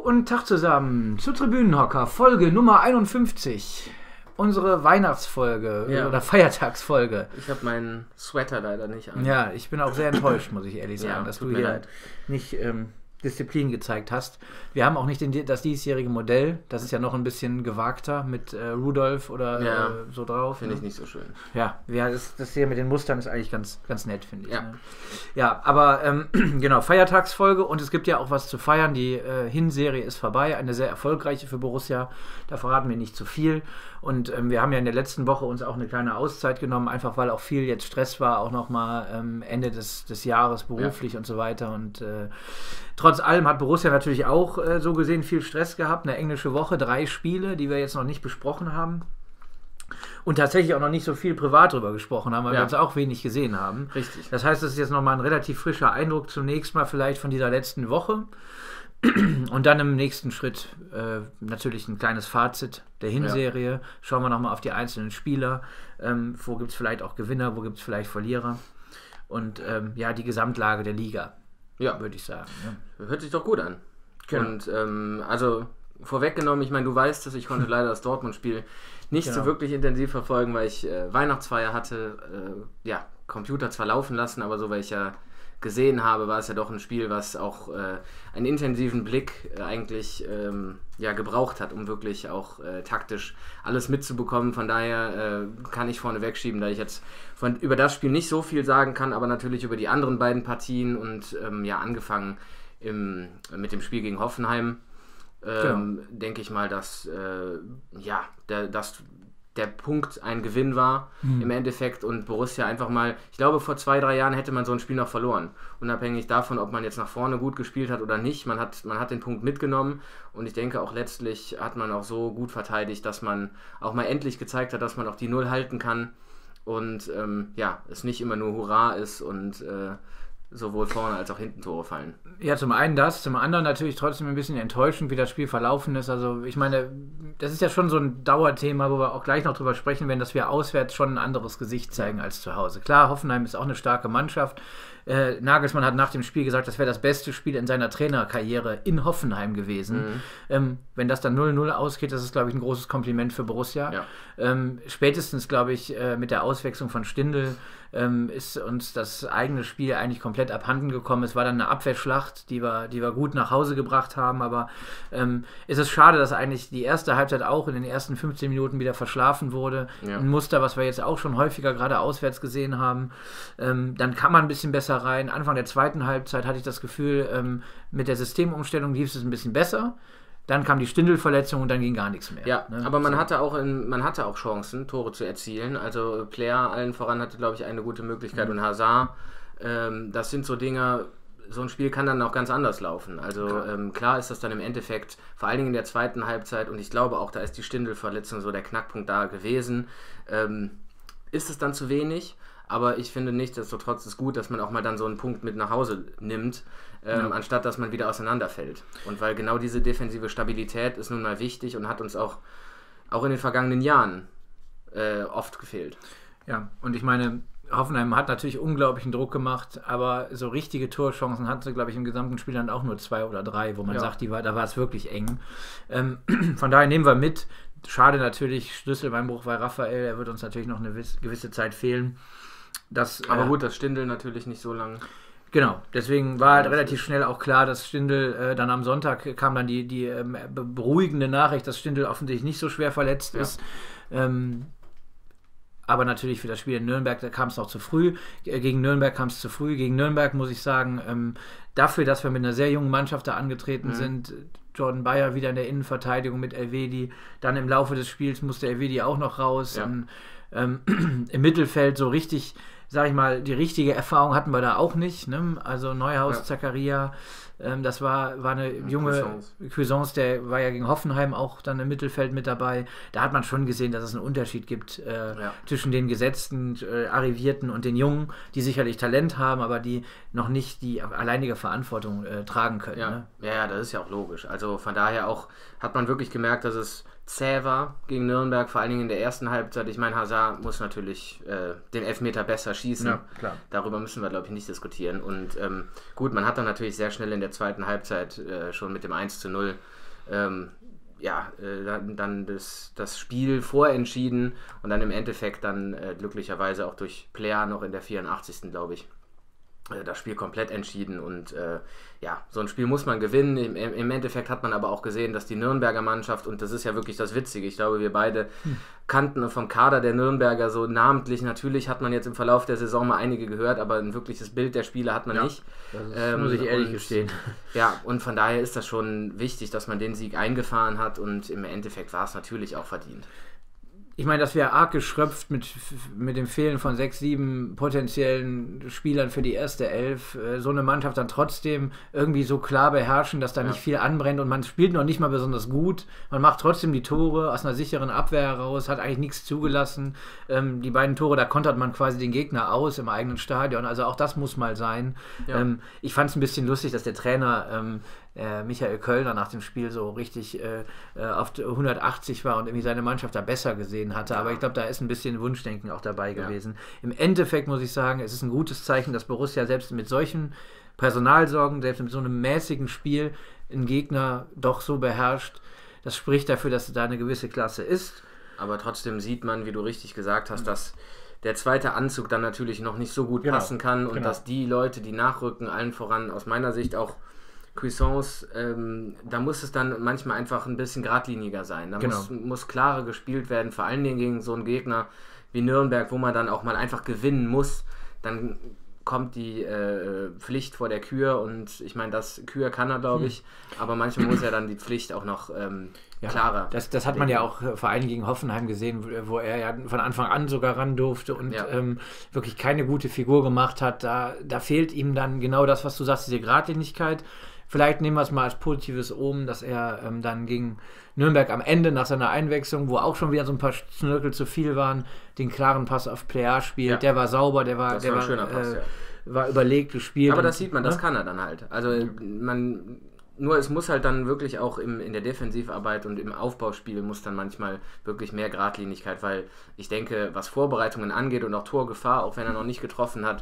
und Tag zusammen zu Tribünenhocker, Folge Nummer 51. Unsere Weihnachtsfolge oder Feiertagsfolge. Ich habe meinen Sweater leider nicht an. Ja, ich bin auch sehr enttäuscht, muss ich ehrlich sagen, dass du hier nicht Disziplin gezeigt hast. Wir haben auch nicht das diesjährige Modell. Das ist ja noch ein bisschen gewagter mit Rudolf oder so drauf. Finde ich nicht so schön. Ja, das hier mit den Mustern ist eigentlich ganz, ganz nett, finde ich. Ja, ne? Ja, aber genau, Feiertagsfolge und es gibt ja auch was zu feiern. Die Hinserie ist vorbei, eine sehr erfolgreiche für Borussia. Da verraten wir nicht zu viel. Und wir haben ja in der letzten Woche uns auch eine kleine Auszeit genommen, einfach weil auch viel jetzt Stress war, auch nochmal Ende des Jahres beruflich und so weiter. Und trotz allem hat Borussia natürlich auch so gesehen viel Stress gehabt. Eine englische Woche, 3 Spiele, die wir jetzt noch nicht besprochen haben. Und tatsächlich auch noch nicht so viel privat drüber gesprochen haben, weil wir uns auch wenig gesehen haben. Richtig. Das heißt, das ist jetzt nochmal ein relativ frischer Eindruck zunächst mal vielleicht von dieser letzten Woche. Und dann im nächsten Schritt natürlich ein kleines Fazit der Hinserie. Ja. Schauen wir nochmal auf die einzelnen Spieler. Wo gibt es vielleicht auch Gewinner, wo gibt es vielleicht Verlierer. Und die Gesamtlage der Liga, würde ich sagen. Ja. Hört sich doch gut an. Genau. Und also vorweggenommen, ich meine, du weißt es, ich konnte leider das Dortmund-Spiel nicht so wirklich intensiv verfolgen, weil ich Weihnachtsfeier hatte. Computer zwar laufen lassen, aber so, weil ich ja gesehen habe, war es ja doch ein Spiel, was auch einen intensiven Blick eigentlich gebraucht hat, um wirklich auch taktisch alles mitzubekommen. Von daher kann ich vorne wegschieben, da ich jetzt über das Spiel nicht so viel sagen kann, aber natürlich über die anderen beiden Partien und angefangen mit dem Spiel gegen Hoffenheim, denke ich mal, dass der Punkt ein Gewinn war im Endeffekt und Borussia einfach mal, ich glaube vor 2-3 Jahren hätte man so ein Spiel noch verloren, unabhängig davon, ob man jetzt nach vorne gut gespielt hat oder nicht, man hat den Punkt mitgenommen und ich denke auch letztlich hat man auch so gut verteidigt, dass man auch mal endlich gezeigt hat, dass man auch die Null halten kann und es nicht immer nur Hurra ist und sowohl vorne als auch hinten Tore fallen. Ja, zum einen das, zum anderen natürlich trotzdem ein bisschen enttäuschend, wie das Spiel verlaufen ist. Also ich meine, das ist ja schon so ein Dauerthema, wo wir auch gleich noch drüber sprechen werden, dass wir auswärts schon ein anderes Gesicht zeigen als zu Hause. Klar, Hoffenheim ist auch eine starke Mannschaft. Nagelsmann hat nach dem Spiel gesagt, das wäre das beste Spiel in seiner Trainerkarriere in Hoffenheim gewesen. Wenn das dann 0-0 ausgeht, das ist, glaube ich, ein großes Kompliment für Borussia. Ja. Spätestens, glaube ich, mit der Auswechslung von Stindl ist uns das eigene Spiel eigentlich komplett abhanden gekommen. Es war dann eine Abwehrschlacht, die wir gut nach Hause gebracht haben, aber es ist schade, dass eigentlich die erste Halbzeit auch in den ersten 15 Minuten wieder verschlafen wurde. Ja. Ein Muster, was wir jetzt auch schon häufiger gerade auswärts gesehen haben. Dann kann man ein bisschen besser rein. Anfang der zweiten Halbzeit hatte ich das Gefühl, mit der Systemumstellung lief es ein bisschen besser. Dann kam die Stindl-Verletzung und dann ging gar nichts mehr. Ja, ne? Aber man hatte auch Chancen, Tore zu erzielen. Also Player allen voran hatte, glaube ich, eine gute Möglichkeit und Hazard. Das sind so Dinge, so ein Spiel kann dann auch ganz anders laufen. Also klar ist das dann im Endeffekt, vor allen Dingen in der zweiten Halbzeit und ich glaube auch, da ist die Stindl-Verletzung so der Knackpunkt da gewesen. Ist es dann zu wenig? Aber ich finde nichtsdestotrotz ist gut, dass man auch mal dann so einen Punkt mit nach Hause nimmt, anstatt dass man wieder auseinanderfällt. Und weil genau diese defensive Stabilität ist nun mal wichtig und hat uns auch in den vergangenen Jahren oft gefehlt. Ja, und ich meine, Hoffenheim hat natürlich unglaublichen Druck gemacht, aber so richtige Torchancen hatte, glaube ich, im gesamten Spiel dann auch nur 2 oder 3, wo man sagt, da war es wirklich eng. Von daher nehmen wir mit. Schade natürlich, Schlüsselbeinbruch bei Raphael, er wird uns natürlich noch eine gewisse Zeit fehlen. Aber gut, dass Stindl natürlich nicht so lange. Genau, deswegen war halt relativ schnell auch klar, dass Stindl dann am Sonntag kam dann die beruhigende Nachricht, dass Stindl offensichtlich nicht so schwer verletzt ist. Aber natürlich für das Spiel in Nürnberg, da kam es noch zu früh. Gegen Nürnberg kam es zu früh. Gegen Nürnberg muss ich sagen, dafür, dass wir mit einer sehr jungen Mannschaft da angetreten sind, Jordan Bayer wieder in der Innenverteidigung mit Elvedi, dann im Laufe des Spiels musste Elvedi auch noch raus. Ja. Im Mittelfeld so richtig, sag ich mal, die richtige Erfahrung hatten wir da auch nicht. Ne? Also Neuhaus, Zakaria, das war eine junge Cuisance, der war ja gegen Hoffenheim auch dann im Mittelfeld mit dabei. Da hat man schon gesehen, dass es einen Unterschied gibt zwischen den Gesetzten, Arrivierten und den Jungen, die sicherlich Talent haben, aber die noch nicht die alleinige Verantwortung tragen können. Ja. Ne? Ja, das ist ja auch logisch. Also von daher auch hat man wirklich gemerkt, dass es zäh war gegen Nürnberg, vor allen Dingen in der ersten Halbzeit. Ich meine, Hazard muss natürlich den Elfmeter besser schießen. Ja, klar. Darüber müssen wir, glaube ich, nicht diskutieren. Und gut, man hat dann natürlich sehr schnell in der zweiten Halbzeit schon mit dem 1:0 dann das Spiel vorentschieden und dann im Endeffekt dann glücklicherweise auch durch Player noch in der 84. glaube ich, das Spiel komplett entschieden und so ein Spiel muss man gewinnen. Im Endeffekt hat man aber auch gesehen, dass die Nürnberger Mannschaft, und das ist ja wirklich das Witzige, ich glaube, wir beide kannten vom Kader der Nürnberger so namentlich, natürlich hat man jetzt im Verlauf der Saison mal einige gehört, aber ein wirkliches Bild der Spieler hat man nicht. Das muss ich ehrlich gestehen. Ja, und von daher ist das schon wichtig, dass man den Sieg eingefahren hat und im Endeffekt war es natürlich auch verdient. Ich meine, das wäre arg geschröpft mit dem Fehlen von 6, 7 potenziellen Spielern für die erste Elf. So eine Mannschaft dann trotzdem irgendwie so klar beherrschen, dass da nicht viel anbrennt und man spielt noch nicht mal besonders gut. Man macht trotzdem die Tore aus einer sicheren Abwehr heraus, hat eigentlich nichts zugelassen. Die beiden Tore, da kontert man quasi den Gegner aus im eigenen Stadion. Also auch das muss mal sein. Ja. Ich fand es ein bisschen lustig, dass der Trainer Michael Kölner nach dem Spiel so richtig auf 180 war und irgendwie seine Mannschaft da besser gesehen hatte. Aber ich glaube, da ist ein bisschen Wunschdenken auch dabei gewesen. Im Endeffekt muss ich sagen, es ist ein gutes Zeichen, dass Borussia selbst mit solchen Personalsorgen, selbst mit so einem mäßigen Spiel, einen Gegner doch so beherrscht. Das spricht dafür, dass da eine gewisse Klasse ist. Aber trotzdem sieht man, wie du richtig gesagt hast, dass der zweite Anzug dann natürlich noch nicht so gut passen kann und dass die Leute, die nachrücken, allen voran aus meiner Sicht auch Cuisance, da muss es dann manchmal einfach ein bisschen geradliniger sein. Da muss klarer gespielt werden, vor allen Dingen gegen so einen Gegner wie Nürnberg, wo man dann auch mal einfach gewinnen muss. Dann kommt die Pflicht vor der Kür und ich meine, das Kür kann er, glaube ich, aber manchmal muss er dann die Pflicht auch noch klarer. Das hat man ja auch vor allem gegen Hoffenheim gesehen, wo er ja von Anfang an sogar ran durfte und wirklich keine gute Figur gemacht hat. Da fehlt ihm dann genau das, was du sagst, diese Geradlinigkeit. Vielleicht nehmen wir es mal als positives Omen, dass er dann gegen Nürnberg am Ende nach seiner Einwechslung, wo auch schon wieder so ein paar Schnörkel zu viel waren, den klaren Pass auf Player spielt. Ja. Der war sauber, der war ein schöner Pass, war überlegt gespielt. Aber das sieht man, das kann er dann halt. Also es muss halt dann wirklich auch in der Defensivarbeit und im Aufbauspiel muss dann manchmal wirklich mehr Geradlinigkeit, weil ich denke, was Vorbereitungen angeht und auch Torgefahr, auch wenn er noch nicht getroffen hat,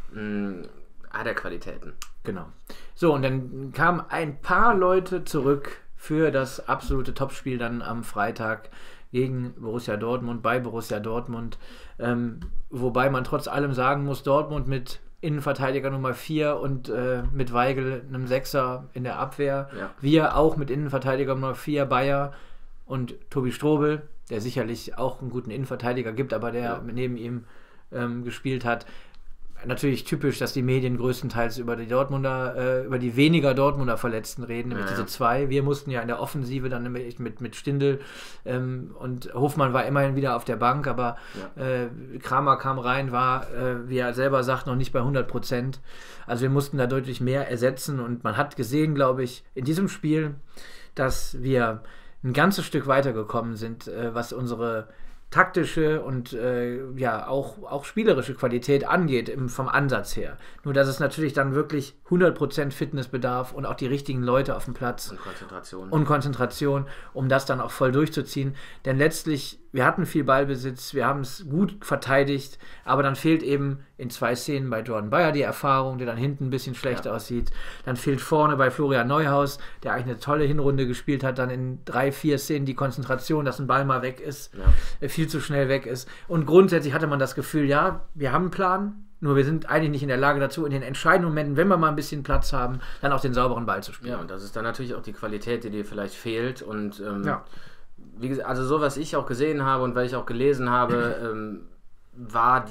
hat er Qualitäten. Genau. So, und dann kamen ein paar Leute zurück für das absolute Topspiel dann am Freitag gegen Borussia Dortmund, bei Borussia Dortmund. Wobei man trotz allem sagen muss, Dortmund mit Innenverteidiger Nummer 4 und mit Weigl, einem Sechser in der Abwehr. Ja. Wir auch mit Innenverteidiger Nummer 4, Bayer und Tobi Strobel, der sicherlich auch einen guten Innenverteidiger gibt, aber der neben ihm gespielt hat. Natürlich typisch, dass die Medien größtenteils über die weniger Dortmunder Verletzten reden, nämlich diese 2. Wir mussten ja in der Offensive dann mit Stindl und Hofmann war immerhin wieder auf der Bank, aber Kramer kam rein, war, wie er selber sagt, noch nicht bei 100%. Also wir mussten da deutlich mehr ersetzen und man hat gesehen, glaube ich, in diesem Spiel, dass wir ein ganzes Stück weitergekommen sind, was unsere taktische und auch spielerische Qualität angeht, vom Ansatz her. Nur, dass es natürlich dann wirklich 100% Fitness bedarf und auch die richtigen Leute auf dem Platz. Und Konzentration, um das dann auch voll durchzuziehen. Denn letztlich, wir hatten viel Ballbesitz, wir haben es gut verteidigt, aber dann fehlt eben in 2 Szenen bei Jordan Bayer die Erfahrung, der dann hinten ein bisschen schlecht aussieht. Dann fehlt vorne bei Florian Neuhaus, der eigentlich eine tolle Hinrunde gespielt hat, dann in 3, 4 Szenen die Konzentration, dass ein Ball mal weg ist, viel zu schnell weg ist. Und grundsätzlich hatte man das Gefühl, ja, wir haben einen Plan, nur wir sind eigentlich nicht in der Lage dazu, in den entscheidenden Momenten, wenn wir mal ein bisschen Platz haben, dann auch den sauberen Ball zu spielen. Ja, und das ist dann natürlich auch die Qualität, die dir vielleicht fehlt. Und wie gesagt, also so, was ich auch gesehen habe und weil ich auch gelesen habe, war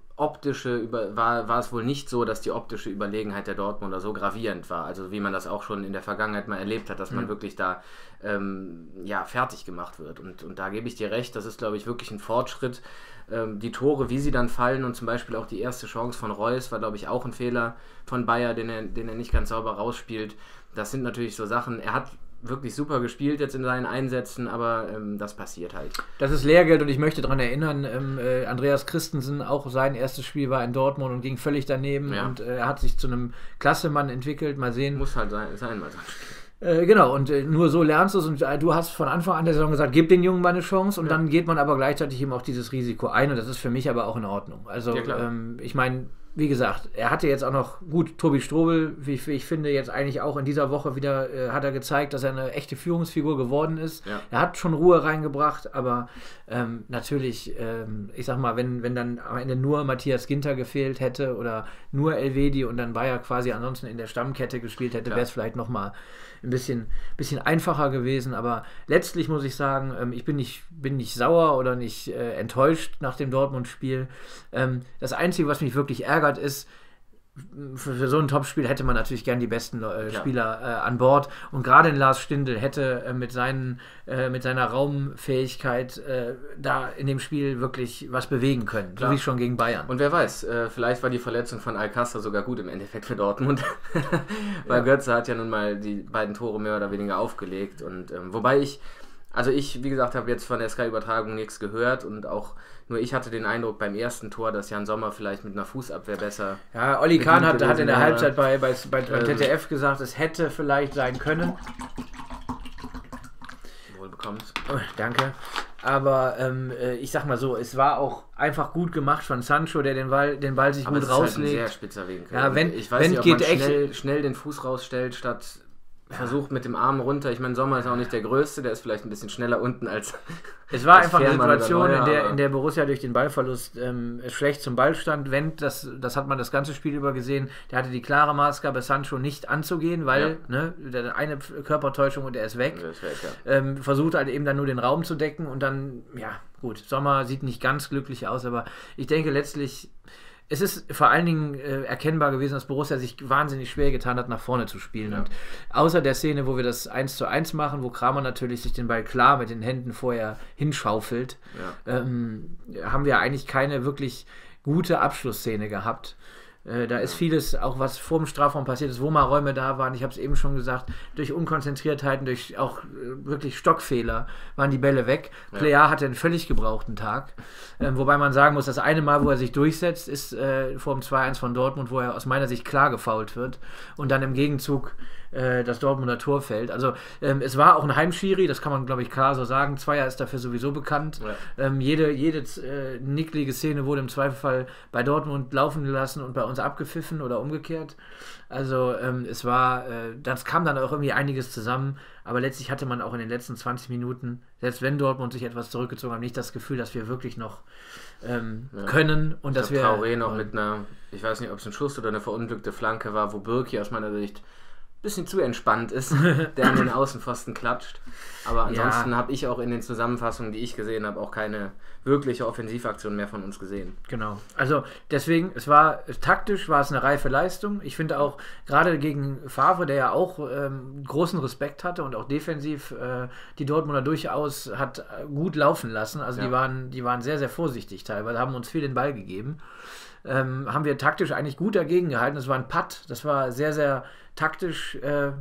es wohl nicht so, dass die optische Überlegenheit der Dortmunder so gravierend war. Also wie man das auch schon in der Vergangenheit mal erlebt hat, dass man wirklich da fertig gemacht wird. Und da gebe ich dir recht, das ist, glaube ich, wirklich ein Fortschritt. Die Tore, wie sie dann fallen und zum Beispiel auch die erste Chance von Reus war, glaube ich, auch ein Fehler von Bayer, den er nicht ganz sauber rausspielt. Das sind natürlich so Sachen, er hat wirklich super gespielt jetzt in seinen Einsätzen, aber das passiert halt. Das ist Lehrgeld und ich möchte daran erinnern, Andreas Christensen, auch sein erstes Spiel war in Dortmund und ging völlig daneben und er hat sich zu einem Klassemann entwickelt, mal sehen. Muss halt sein mal so ein Spiel. Genau, und nur so lernst du es und du hast von Anfang an der Saison gesagt, gib den Jungen mal eine Chance und dann geht man aber gleichzeitig eben auch dieses Risiko ein und das ist für mich aber auch in Ordnung. Also ich meine, wie gesagt, er hatte jetzt auch noch, gut, Tobi Strobel, wie ich finde, jetzt eigentlich auch in dieser Woche wieder hat er gezeigt, dass er eine echte Führungsfigur geworden ist. Ja. Er hat schon Ruhe reingebracht, aber natürlich, ich sag mal, wenn dann am Ende nur Matthias Ginter gefehlt hätte oder nur Elvedi und dann Bayer quasi ansonsten in der Stammkette gespielt hätte, wäre es vielleicht nochmal ein bisschen einfacher gewesen, aber letztlich muss ich sagen, ich bin nicht sauer oder nicht enttäuscht nach dem Dortmund-Spiel. Das Einzige, was mich wirklich ärgert, ist, für so ein Topspiel hätte man natürlich gern die besten Spieler an Bord und gerade Lars Stindl hätte mit seiner Raumfähigkeit da in dem Spiel wirklich was bewegen können, so wie schon gegen Bayern. Und wer weiß, vielleicht war die Verletzung von Alcázar sogar gut im Endeffekt für Dortmund, weil Götze hat ja nun mal die beiden Tore mehr oder weniger aufgelegt und wobei ich, wie gesagt, habe jetzt von der Sky-Übertragung nichts gehört und auch nur ich hatte den Eindruck beim ersten Tor, dass Jan Sommer vielleicht mit einer Fußabwehr besser... Ja, Olli Kahn hat in der Halbzeit bei ZDF gesagt, es hätte vielleicht sein können. Wohl bekommt. Oh, danke. Aber ich sag mal so, es war auch einfach gut gemacht von Sancho, der den Ball sich gut rauslegt. Halt ein sehr spitzer Winkel. Ja, ich weiß nicht, ob man schnell den Fuß rausstellt, statt... versucht mit dem Arm runter. Ich meine, Sommer ist auch nicht der Größte, der ist vielleicht ein bisschen schneller unten als... Es war einfach eine Situation, in der Borussia durch den Ballverlust schlecht zum Ball stand. Wendt, das hat man das ganze Spiel über gesehen, der hatte die klare Maßgabe, Sancho nicht anzugehen, weil eine Körpertäuschung und er ist weg. Versucht halt eben dann nur den Raum zu decken und dann, ja gut, Sommer sieht nicht ganz glücklich aus, aber ich denke letztlich... Es ist vor allen Dingen erkennbar gewesen, dass Borussia sich wahnsinnig schwer getan hat, nach vorne zu spielen. Ja. Und außer der Szene, wo wir das 1:1 machen, wo Kramer natürlich sich den Ball klar mit den Händen vorher hinschaufelt, haben wir eigentlich keine wirklich gute Abschlussszene gehabt. Da ist vieles, auch was vor dem Strafraum passiert ist, wo mal Räume da waren, ich habe es eben schon gesagt, durch Unkonzentriertheiten, durch auch wirklich Stockfehler waren die Bälle weg. Ja. Plea hatte einen völlig gebrauchten Tag, wobei man sagen muss, das eine Mal, wo er sich durchsetzt, ist vor dem 2:1 von Dortmund, wo er aus meiner Sicht klar gefoult wird und dann im Gegenzug das Dortmunder Tor fällt. Also es war auch ein Heimschiri, das kann man glaube ich klar so sagen. Zweier ist dafür sowieso bekannt. Ja. Jede nicklige Szene wurde im Zweifelfall bei Dortmund laufen gelassen und bei uns abgepfiffen oder umgekehrt. Also das kam dann auch irgendwie einiges zusammen, aber letztlich hatte man auch in den letzten 20 Minuten, selbst wenn Dortmund sich etwas zurückgezogen hat, nicht das Gefühl, dass wir wirklich noch können und dass wir... Traoré noch mit einer, ich weiß nicht, ob es ein Schuss oder eine verunglückte Flanke war, wo Birki aus meiner Sicht bisschen zu entspannt ist, der an den Außenpfosten klatscht. Aber ansonsten habe ich auch in den Zusammenfassungen, die ich gesehen habe, auch keine wirkliche Offensivaktion mehr von uns gesehen. Genau. Also deswegen, taktisch war es eine reife Leistung. Ich finde auch, gerade gegen Favre, der ja auch großen Respekt hatte und auch defensiv die Dortmunder durchaus hat gut laufen lassen. Also die waren sehr, sehr vorsichtig teilweise, haben uns viel den Ball gegeben. Haben wir taktisch eigentlich gut dagegen gehalten. Das war ein Putt, das war sehr, sehr taktisch,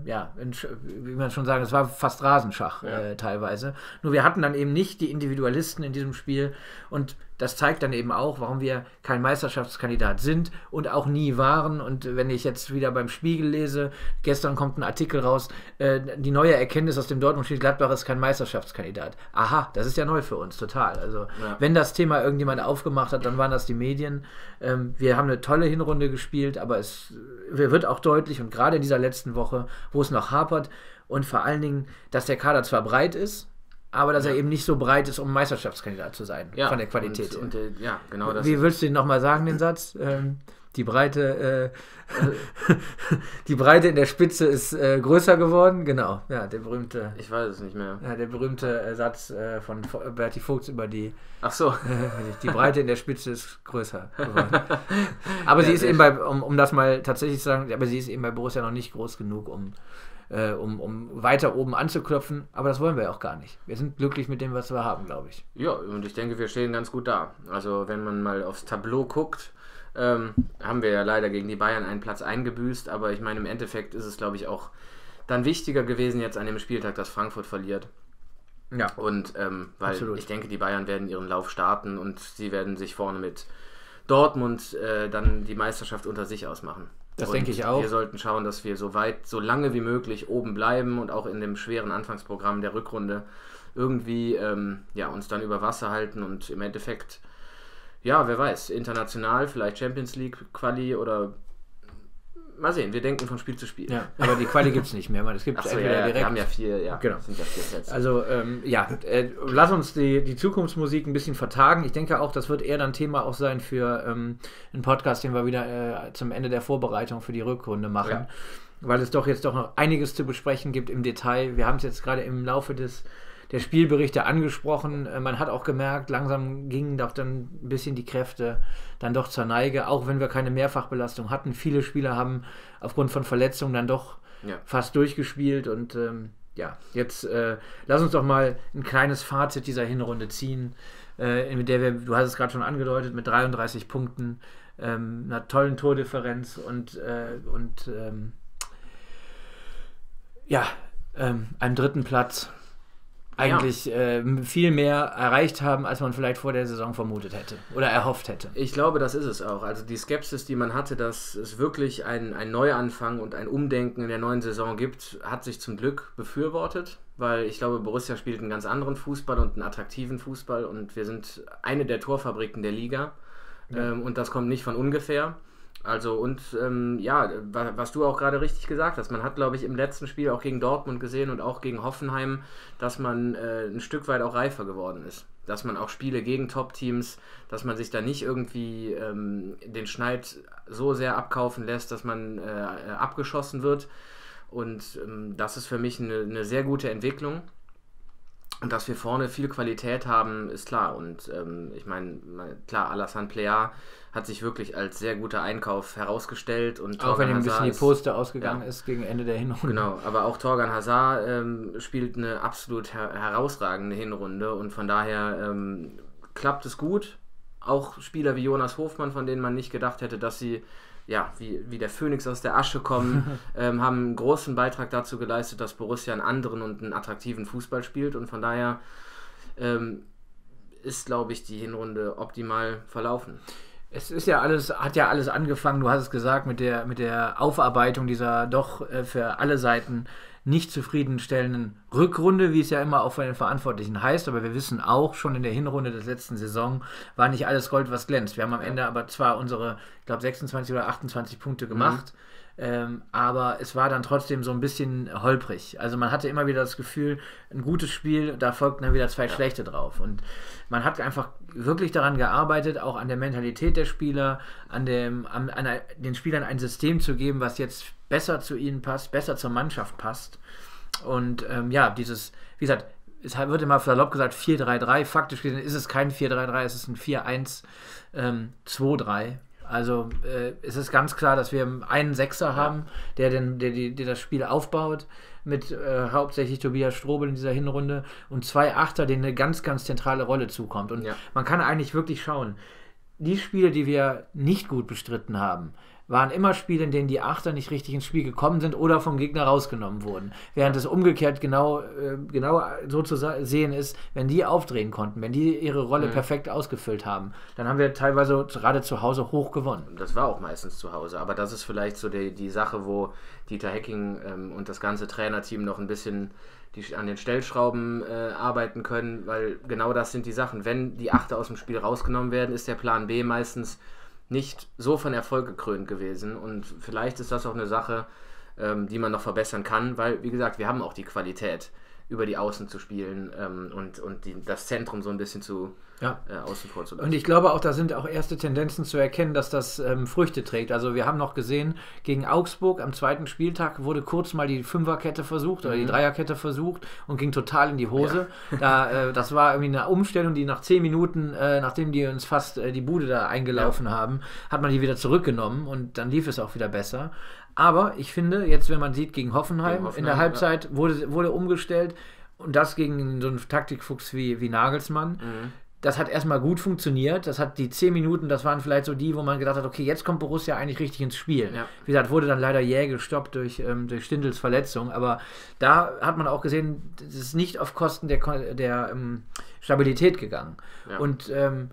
wie man schon sagen, es war fast Rasenschach teilweise. Nur wir hatten dann eben nicht die Individualisten in diesem Spiel und das zeigt dann eben auch, warum wir kein Meisterschaftskandidat sind und auch nie waren. Und wenn ich jetzt wieder beim Spiegel lese, gestern kommt ein Artikel raus, die neue Erkenntnis aus dem Dortmund-Spiel, Gladbach ist kein Meisterschaftskandidat. Aha, das ist ja neu für uns, total. Also wenn das Thema irgendjemand aufgemacht hat, dann waren das die Medien. Wir haben eine tolle Hinrunde gespielt, aber es wird auch deutlich und gerade in dieser letzten Woche, wo es noch hapert und vor allen Dingen, dass der Kader zwar breit ist, aber dass er eben nicht so breit ist, um Meisterschaftskandidat zu sein, von der Qualität her. Genau das. Wie willst du den nochmal sagen, den Satz? Die Breite in der Spitze ist größer geworden. Genau, ja, der berühmte... Ich weiß es nicht mehr. Ja, der berühmte Satz von Berti Vogts über die... Ach so. Die Breite in der Spitze ist größer geworden. Aber sie ist eben um das mal tatsächlich zu sagen, aber sie ist eben bei Borussia noch nicht groß genug, um weiter oben anzuklopfen, aber das wollen wir auch gar nicht. Wir sind glücklich mit dem, was wir haben, glaube ich. Ja, und ich denke, wir stehen ganz gut da. Also wenn man mal aufs Tableau guckt, haben wir ja leider gegen die Bayern einen Platz eingebüßt, aber ich meine, im Endeffekt ist es, glaube ich, auch dann wichtiger gewesen jetzt an dem Spieltag, dass Frankfurt verliert. Ja. Und weil absolut. Ich denke, die Bayern werden ihren Lauf starten und sie werden sich vorne mit Dortmund dann die Meisterschaft unter sich ausmachen. Das denke ich auch. Wir sollten schauen, dass wir so lange wie möglich oben bleiben und auch in dem schweren Anfangsprogramm der Rückrunde irgendwie uns dann über Wasser halten und im Endeffekt Ja, wer weiß, international, vielleicht Champions League Quali oder mal sehen, wir denken von Spiel zu Spiel. Ja, aber die Quali gibt es nicht mehr, es gibt entweder direkt. Wir haben ja 4, genau. Sind ja 4 Plätze. Also, lass uns die Zukunftsmusik ein bisschen vertagen. Ich denke auch, das wird eher dann Thema auch sein für einen Podcast, den wir wieder zum Ende der Vorbereitung für die Rückrunde machen. Ja. Weil es doch jetzt noch einiges zu besprechen gibt im Detail. Wir haben es jetzt gerade im Laufe der Spielberichte angesprochen. Man hat auch gemerkt, langsam gingen doch dann ein bisschen die Kräfte dann doch zur Neige, auch wenn wir keine Mehrfachbelastung hatten. Viele Spieler haben aufgrund von Verletzungen dann doch fast durchgespielt und jetzt lass uns doch mal ein kleines Fazit dieser Hinrunde ziehen, mit der wir, du hast es gerade schon angedeutet, mit 33 Punkten, einer tollen Tordifferenz und einem dritten Platz eigentlich viel mehr erreicht haben, als man vielleicht vor der Saison vermutet hätte oder erhofft hätte. Ich glaube, das ist es auch. Also die Skepsis, die man hatte, dass es wirklich ein Neuanfang und ein Umdenken in der neuen Saison gibt, hat sich zum Glück befürwortet, weil ich glaube, Borussia spielt einen ganz anderen Fußball und einen attraktiven Fußball und wir sind eine der Torfabriken der Liga und das kommt nicht von ungefähr. Also was du auch gerade richtig gesagt hast, man hat, glaube ich, im letzten Spiel auch gegen Dortmund gesehen und auch gegen Hoffenheim, dass man ein Stück weit auch reifer geworden ist. Dass man auch Spiele gegen Top-Teams, dass man sich da nicht irgendwie den Schneid so sehr abkaufen lässt, dass man abgeschossen wird. Und das ist für mich eine sehr gute Entwicklung. Und dass wir vorne viel Qualität haben, ist klar. Und ich meine, klar, Alassane Plea hat sich wirklich als sehr guter Einkauf herausgestellt. Und auch wenn ihm ein bisschen die Poste ausgegangen ist gegen Ende der Hinrunde. Genau, aber auch Thorgan Hazard spielt eine absolut herausragende Hinrunde. Und von daher klappt es gut. Auch Spieler wie Jonas Hofmann, von denen man nicht gedacht hätte, dass sie wie der Phönix aus der Asche kommen, haben einen großen Beitrag dazu geleistet, dass Borussia einen anderen und einen attraktiven Fußball spielt und von daher ist, glaube ich, die Hinrunde optimal verlaufen. Es ist hat ja alles angefangen, du hast es gesagt, mit der Aufarbeitung dieser doch für alle Seiten nicht zufriedenstellenden Rückrunde, wie es ja immer auch von den Verantwortlichen heißt, aber wir wissen auch, schon in der Hinrunde der letzten Saison war nicht alles Gold, was glänzt. Wir haben am Ende aber zwar unsere, ich glaube, 26 oder 28 Punkte gemacht, aber es war dann trotzdem so ein bisschen holprig. Also man hatte immer wieder das Gefühl, ein gutes Spiel, da folgten dann wieder 2 schlechte drauf. Und man hat einfach wirklich daran gearbeitet, auch an der Mentalität der Spieler, an den Spielern ein System zu geben, was jetzt besser zu ihnen passt, besser zur Mannschaft passt. Und dieses, wie gesagt, es wird immer salopp gesagt 4-3-3, faktisch gesehen ist es kein 4-3-3, es ist ein 4-1-2-3. Also es ist ganz klar, dass wir einen Sechser haben, der das Spiel aufbaut, mit hauptsächlich Tobias Strobel in dieser Hinrunde und 2 Achter, denen eine ganz, ganz zentrale Rolle zukommt. Und man kann eigentlich wirklich schauen, die Spiele, die wir nicht gut bestritten haben, waren immer Spiele, in denen die Achter nicht richtig ins Spiel gekommen sind oder vom Gegner rausgenommen wurden. Während es umgekehrt genau so zu sehen ist, wenn die aufdrehen konnten, wenn die ihre Rolle perfekt ausgefüllt haben, dann haben wir teilweise gerade zu Hause hoch gewonnen. Das war auch meistens zu Hause, aber das ist vielleicht so die Sache, wo Dieter Hecking und das ganze Trainerteam noch ein bisschen an den Stellschrauben arbeiten können, weil genau das sind die Sachen. Wenn die Achter aus dem Spiel rausgenommen werden, ist der Plan B meistens nicht so von Erfolg gekrönt gewesen und vielleicht ist das auch eine Sache, die man noch verbessern kann, weil, wie gesagt, wir haben auch die Qualität, über die Außen zu spielen und das Zentrum so ein bisschen außen vor zu lassen. Und ich glaube auch, da sind auch erste Tendenzen zu erkennen, dass das Früchte trägt. Also wir haben noch gesehen, gegen Augsburg am 2. Spieltag wurde kurz mal die Fünferkette versucht oder die Dreierkette versucht und ging total in die Hose. Ja. Das war irgendwie eine Umstellung, die nach 10 Minuten, nachdem die uns fast die Bude da eingelaufen haben, hat man die wieder zurückgenommen und dann lief es auch wieder besser. Aber ich finde, jetzt wenn man sieht, gegen Hoffenheim in der Halbzeit wurde umgestellt und das gegen so einen Taktikfuchs wie Nagelsmann. Das hat erstmal gut funktioniert. Das hat die 10 Minuten, das waren vielleicht so die, wo man gedacht hat, okay, jetzt kommt Borussia eigentlich richtig ins Spiel. Ja. Wie gesagt, wurde dann leider jäh gestoppt durch Stindls Verletzung. Aber da hat man auch gesehen, das ist nicht auf Kosten der Stabilität gegangen. Ja. Und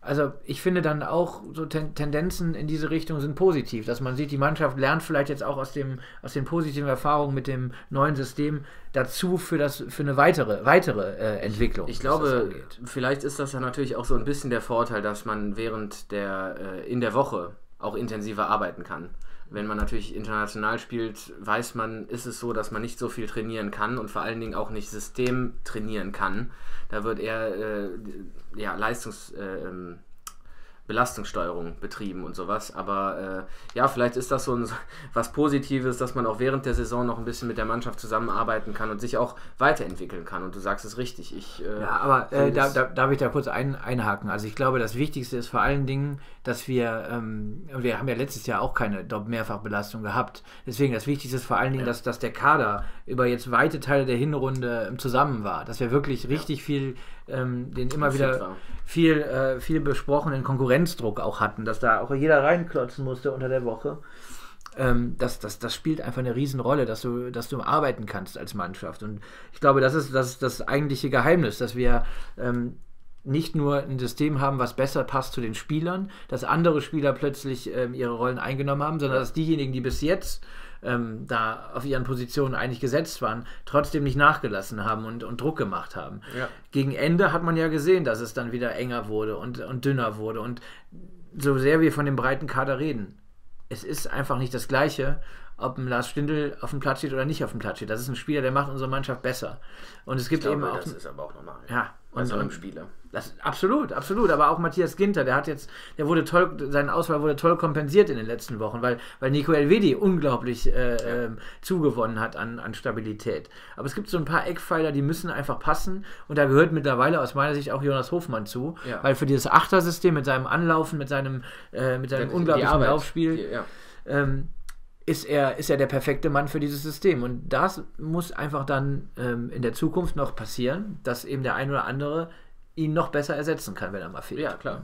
Also ich finde dann auch so Tendenzen in diese Richtung sind positiv, dass man sieht, die Mannschaft lernt vielleicht jetzt auch aus den positiven Erfahrungen mit dem neuen System dazu für eine weitere Entwicklung. Ich glaube, vielleicht ist das ja natürlich auch so ein bisschen der Vorteil, dass man in der Woche auch intensiver arbeiten kann. Wenn man natürlich international spielt, ist es so, dass man nicht so viel trainieren kann und vor allen Dingen auch nicht System trainieren kann. Da wird eher Belastungssteuerung betrieben und sowas. Aber vielleicht ist das so was Positives, dass man auch während der Saison noch ein bisschen mit der Mannschaft zusammenarbeiten kann und sich auch weiterentwickeln kann. Und du sagst es richtig. Darf ich da kurz einhaken? Also ich glaube, das Wichtigste ist vor allen Dingen, dass wir haben ja letztes Jahr auch keine Mehrfachbelastung gehabt. Deswegen das Wichtigste ist vor allen Dingen, dass der Kader über jetzt weite Teile der Hinrunde zusammen war. Dass wir wirklich richtig viel den immer wieder viel besprochenen Konkurrenzdruck auch hatten, dass da auch jeder reinklotzen musste unter der Woche. Das spielt einfach eine Riesenrolle, dass du arbeiten kannst als Mannschaft. Und ich glaube, das ist das eigentliche Geheimnis, dass wir nicht nur ein System haben, was besser passt zu den Spielern, dass andere Spieler plötzlich ihre Rollen eingenommen haben, sondern dass diejenigen, die bis jetzt da auf ihren Positionen eigentlich gesetzt waren, trotzdem nicht nachgelassen haben und Druck gemacht haben. Ja. Gegen Ende hat man ja gesehen, dass es dann wieder enger wurde und dünner wurde. Und so sehr wir von dem breiten Kader reden, es ist einfach nicht das Gleiche, ob ein Lars Stindl auf dem Platz steht oder nicht auf dem Platz steht. Das ist ein Spieler, der macht unsere Mannschaft besser. Und es gibt das ist aber auch normal. Ja. Bei so einem Spieler. Absolut. Aber auch Matthias Ginter, seine Auswahl wurde toll kompensiert in den letzten Wochen, weil Nico Elvedi unglaublich zugewonnen hat an Stabilität. Aber es gibt so ein paar Eckpfeiler, die müssen einfach passen und da gehört mittlerweile aus meiner Sicht auch Jonas Hofmann zu, weil für dieses Achtersystem mit seinem Anlaufen, mit seinem unglaublichen Laufspiel ist er der perfekte Mann für dieses System. Und das muss einfach dann in der Zukunft noch passieren, dass eben der ein oder andere ihn noch besser ersetzen kann, wenn er mal fehlt. Ja, klar.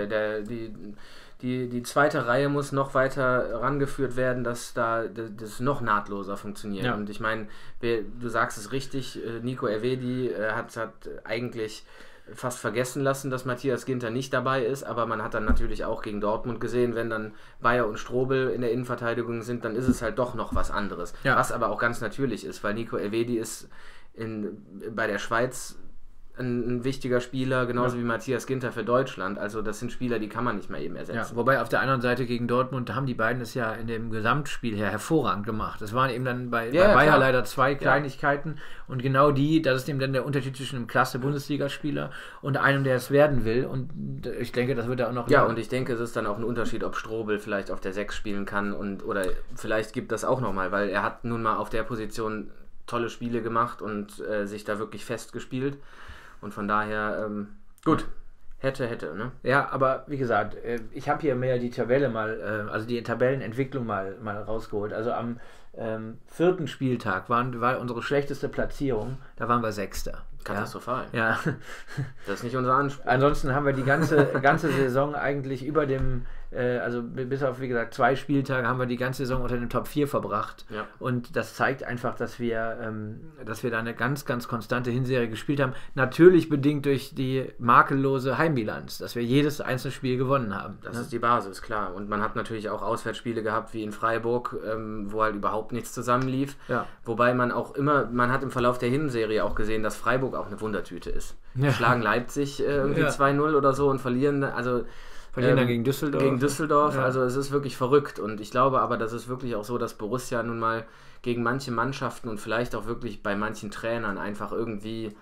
Die zweite Reihe muss noch weiter rangeführt werden, dass das noch nahtloser funktioniert. Ja. Und ich meine, du sagst es richtig, Nico Elvedi hat eigentlich fast vergessen lassen, dass Matthias Ginter nicht dabei ist, aber man hat dann natürlich auch gegen Dortmund gesehen, wenn dann Bayer und Strobel in der Innenverteidigung sind, dann ist es halt doch noch was anderes. Ja. Was aber auch ganz natürlich ist, weil Nico Elvedi ist bei der Schweiz ein wichtiger Spieler, genauso wie Matthias Ginter für Deutschland. Also das sind Spieler, die kann man nicht mehr eben ersetzen. Ja, wobei auf der anderen Seite gegen Dortmund, da haben die beiden es ja in dem Gesamtspiel her hervorragend gemacht. Es waren eben dann bei Bayer leider zwei Kleinigkeiten und genau das ist eben dann der Unterschied zwischen einem Klasse-Bundesligaspieler und einem, der es werden will, und ich denke, das wird ja auch noch... Ja, und ich denke, es ist dann auch ein Unterschied, ob Strobel vielleicht auf der 6 spielen kann oder vielleicht gibt das auch nochmal, weil er hat nun mal auf der Position tolle Spiele gemacht und sich da wirklich festgespielt. Und von daher, gut, hätte, ne? Ja, aber wie gesagt, ich habe hier mehr die Tabelle also die Tabellenentwicklung mal rausgeholt. Also am 4. Spieltag war unsere schlechteste Platzierung, da waren wir 6. Katastrophal. Ja. Das ist nicht unser Anspruch. Ansonsten haben wir die ganze Saison eigentlich über dem, also bis auf, wie gesagt, 2 Spieltage haben wir die ganze Saison unter den Top 4 verbracht. Ja. Und das zeigt einfach, dass wir da eine ganz, ganz konstante Hinserie gespielt haben. Natürlich bedingt durch die makellose Heimbilanz, dass wir jedes einzelne Spiel gewonnen haben. Das ist die Basis, klar. Und man hat natürlich auch Auswärtsspiele gehabt, wie in Freiburg, wo halt überhaupt nichts zusammenlief. Ja. Wobei man hat im Verlauf der Hinserie auch gesehen, dass Freiburg auch eine Wundertüte ist. Ja. Schlagen Leipzig irgendwie 2-0 oder so und verlieren dann gegen Düsseldorf. Ja. Also es ist wirklich verrückt. Und ich glaube aber, das ist wirklich auch so, dass Borussia nun mal gegen manche Mannschaften und vielleicht auch wirklich bei manchen Trainern einfach irgendwie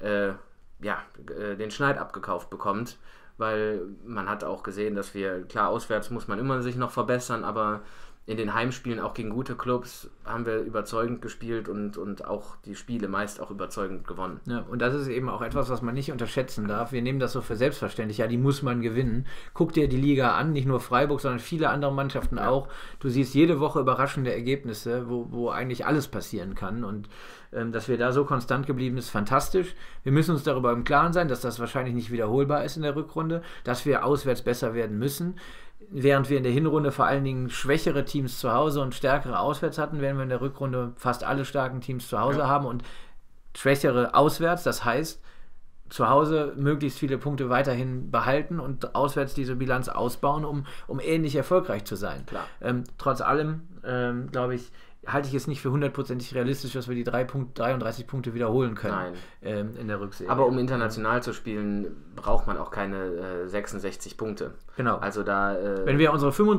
den Schneid abgekauft bekommt. Weil man hat auch gesehen, dass klar, auswärts muss man immer sich noch verbessern, aber in den Heimspielen auch gegen gute Clubs haben wir überzeugend gespielt und auch die Spiele meist auch überzeugend gewonnen. Ja, und das ist eben auch etwas, was man nicht unterschätzen darf. Wir nehmen das so für selbstverständlich. Ja, die muss man gewinnen. Guck dir die Liga an, nicht nur Freiburg, sondern viele andere Mannschaften auch. Du siehst jede Woche überraschende Ergebnisse, wo eigentlich alles passieren kann. Und dass wir da so konstant geblieben ist, fantastisch. Wir müssen uns darüber im Klaren sein, dass das wahrscheinlich nicht wiederholbar ist in der Rückrunde, dass wir auswärts besser werden müssen. Während wir in der Hinrunde vor allen Dingen schwächere Teams zu Hause und stärkere auswärts hatten, werden wir in der Rückrunde fast alle starken Teams zu Hause haben und schwächere auswärts. Das heißt, zu Hause möglichst viele Punkte weiterhin behalten und auswärts diese Bilanz ausbauen, um ähnlich erfolgreich zu sein. Trotz allem, glaube ich, halte ich es nicht für 100% realistisch, dass wir die 33 Punkte wiederholen können in der Rückserie. Aber um international zu spielen, braucht man auch keine 66 Punkte. Genau. Also da... wenn wir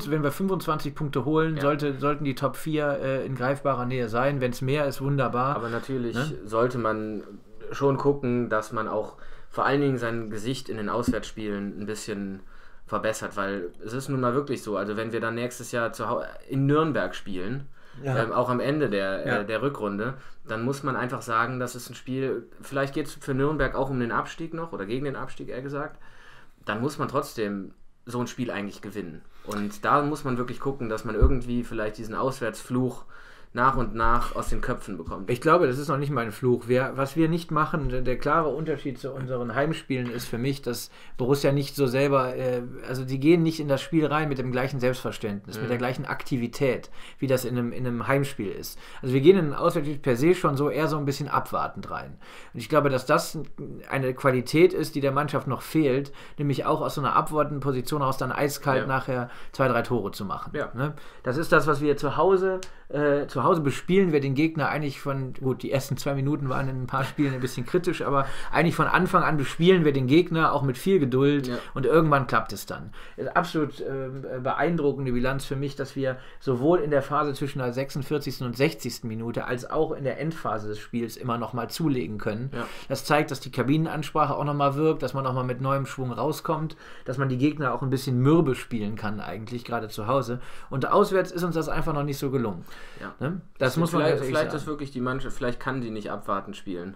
25 Punkte holen, sollten die Top 4 in greifbarer Nähe sein. Wenn es mehr ist, wunderbar. Aber natürlich sollte man schon gucken, dass man auch vor allen Dingen sein Gesicht in den Auswärtsspielen ein bisschen verbessert, weil es ist nun mal wirklich so, also wenn wir dann nächstes Jahr in Nürnberg spielen, auch am Ende der Rückrunde, dann muss man einfach sagen, das ist ein Spiel, vielleicht geht es für Nürnberg auch um den Abstieg noch, oder gegen den Abstieg eher gesagt, dann muss man trotzdem so ein Spiel eigentlich gewinnen. Und da muss man wirklich gucken, dass man irgendwie vielleicht diesen Auswärtsfluch nach und nach aus den Köpfen bekommt. Ich glaube, das ist noch nicht mal ein Fluch. Was wir nicht machen, der klare Unterschied zu unseren Heimspielen ist für mich, dass Borussia nicht so selber, also die gehen nicht in das Spiel rein mit dem gleichen Selbstverständnis, mit der gleichen Aktivität, wie das in einem Heimspiel ist. Also wir gehen in ein Auswärtsspiel per se schon so eher so ein bisschen abwartend rein. Und ich glaube, dass das eine Qualität ist, die der Mannschaft noch fehlt, nämlich auch aus so einer abwartenden Position aus dann eiskalt nachher 2-3 Tore zu machen. Ja. Ne? Das ist das, was wir zu Hause bespielen wir den Gegner eigentlich die ersten 2 Minuten waren in ein paar Spielen ein bisschen kritisch, aber eigentlich von Anfang an bespielen wir den Gegner auch mit viel Geduld und irgendwann klappt es dann. Absolut beeindruckende Bilanz für mich, dass wir sowohl in der Phase zwischen der 46. und 60. Minute als auch in der Endphase des Spiels immer nochmal zulegen können. Ja. Das zeigt, dass die Kabinenansprache auch nochmal wirkt, dass man nochmal mit neuem Schwung rauskommt, dass man die Gegner auch ein bisschen mürbe spielen kann eigentlich, gerade zu Hause. Und auswärts ist uns das einfach noch nicht so gelungen. Ja. Ne? Das muss man vielleicht ist wirklich die Mannschaft, vielleicht kann die nicht abwarten spielen.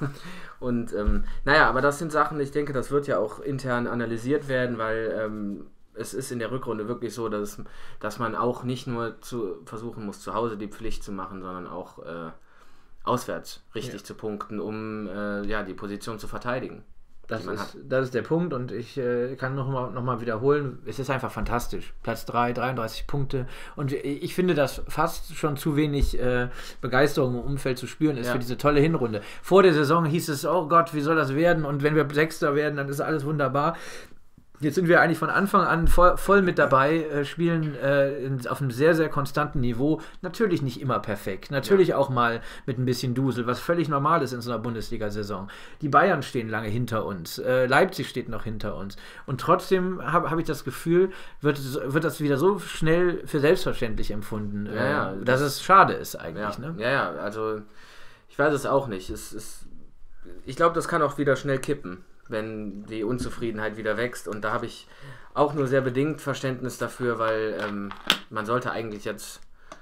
Und aber das sind Sachen, ich denke, das wird ja auch intern analysiert werden, weil es ist in der Rückrunde wirklich so, dass man auch nicht nur versuchen muss, zu Hause die Pflicht zu machen, sondern auch auswärts richtig zu punkten, um die Position zu verteidigen. Das ist der Punkt und ich kann noch mal wiederholen, es ist einfach fantastisch. Platz 3, 33 Punkte und ich finde, dass fast schon zu wenig Begeisterung im Umfeld zu spüren ist für diese tolle Hinrunde. Vor der Saison hieß es, oh Gott, wie soll das werden und wenn wir Sechster werden, dann ist alles wunderbar. Jetzt sind wir eigentlich von Anfang an voll mit dabei, spielen auf einem sehr, sehr konstanten Niveau. Natürlich nicht immer perfekt. Natürlich auch mal mit ein bisschen Dusel, was völlig normal ist in so einer Bundesliga-Saison. Die Bayern stehen lange hinter uns. Leipzig steht noch hinter uns. Und trotzdem hab ich das Gefühl, wird das wieder so schnell für selbstverständlich empfunden, dass es schade ist eigentlich. Ja, ne? Also ich weiß es auch nicht. Ich glaube, das kann auch wieder schnell kippen, wenn die Unzufriedenheit wieder wächst. Und da habe ich auch nur sehr bedingt Verständnis dafür, weil man sollte eigentlich jetzt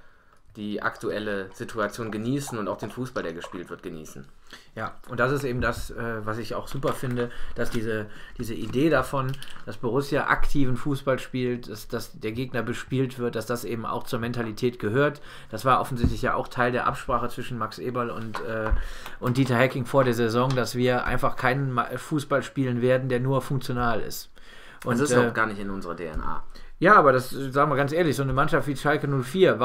die aktuelle Situation genießen und auch den Fußball, der gespielt wird, genießen. Ja, und das ist eben das, was ich auch super finde, dass diese Idee davon, dass Borussia aktiven Fußball spielt, dass der Gegner bespielt wird, dass das eben auch zur Mentalität gehört. Das war offensichtlich ja auch Teil der Absprache zwischen Max Eberl und Dieter Hecking vor der Saison, dass wir einfach keinen Fußball spielen werden, der nur funktional ist. Und das ist auch gar nicht in unserer DNA. Ja, aber das, sagen wir ganz ehrlich, so eine Mannschaft wie Schalke 04,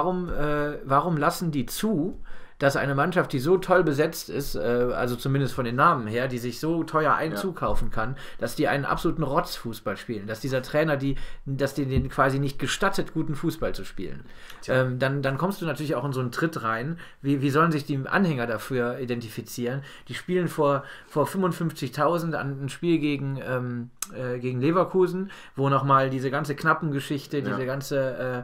warum lassen die zu, dass eine Mannschaft, die so toll besetzt ist, also zumindest von den Namen her, die sich so teuer einzukaufen kann, dass die einen absoluten Rotzfußball spielen, dass dieser Trainer dass denen quasi nicht gestattet, guten Fußball zu spielen. Dann kommst du natürlich auch in so einen Tritt rein. Wie sollen sich die Anhänger dafür identifizieren? Die spielen vor 55.000 an ein Spiel gegen Leverkusen, wo nochmal diese ganze Knappengeschichte, diese ganze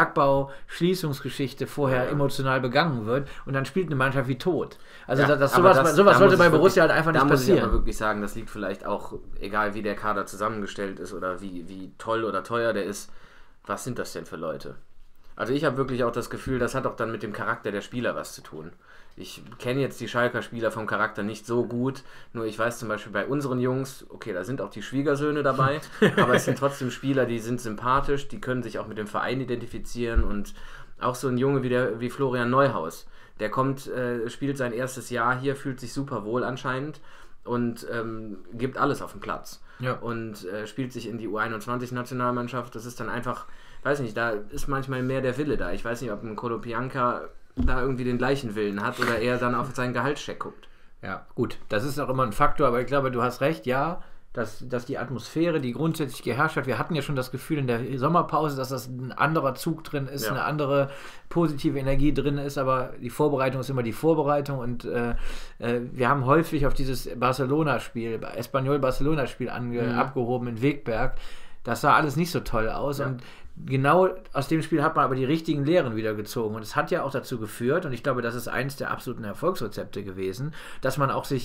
Bergbau-Schließungsgeschichte vorher emotional begangen wird und dann spielt eine Mannschaft wie tot. Also sowas sollte bei Borussia halt einfach nicht passieren. Da muss ich aber wirklich sagen, das liegt vielleicht auch, egal wie der Kader zusammengestellt ist oder wie toll oder teuer der ist, was sind das denn für Leute? Also ich habe wirklich auch das Gefühl, das hat auch dann mit dem Charakter der Spieler was zu tun. Ich kenne jetzt die Schalker Spieler vom Charakter nicht so gut, nur ich weiß zum Beispiel bei unseren Jungs, okay, da sind auch die Schwiegersöhne dabei, aber es sind trotzdem Spieler, die sind sympathisch, die können sich auch mit dem Verein identifizieren und auch so ein Junge wie Florian Neuhaus, der spielt sein erstes Jahr hier, fühlt sich super wohl anscheinend und gibt alles auf den Platz. Ja. Und spielt sich in die U21-Nationalmannschaft. Das ist dann einfach, weiß nicht, da ist manchmal mehr der Wille da. Ich weiß nicht, ob ein Kolopianka da irgendwie den gleichen Willen hat oder eher dann auf seinen Gehaltscheck guckt. Ja, gut, das ist auch immer ein Faktor, aber ich glaube, du hast recht, ja, dass die Atmosphäre, die grundsätzlich geherrscht hat, wir hatten ja schon das Gefühl in der Sommerpause, dass das ein anderer Zug drin ist, eine andere positive Energie drin ist, aber die Vorbereitung ist immer die Vorbereitung und wir haben häufig auf dieses Barcelona-Spiel, Espanyol-Barcelona-Spiel abgehoben in Wegberg. Das sah alles nicht so toll aus und genau aus dem Spiel hat man aber die richtigen Lehren wieder gezogen und es hat ja auch dazu geführt und ich glaube, das ist eins der absoluten Erfolgsrezepte gewesen, dass man auch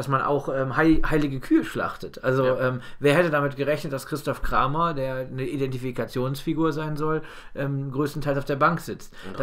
heilige Kühe schlachtet. Also wer hätte damit gerechnet, dass Christoph Kramer, der eine Identifikationsfigur sein soll, größtenteils auf der Bank sitzt. Und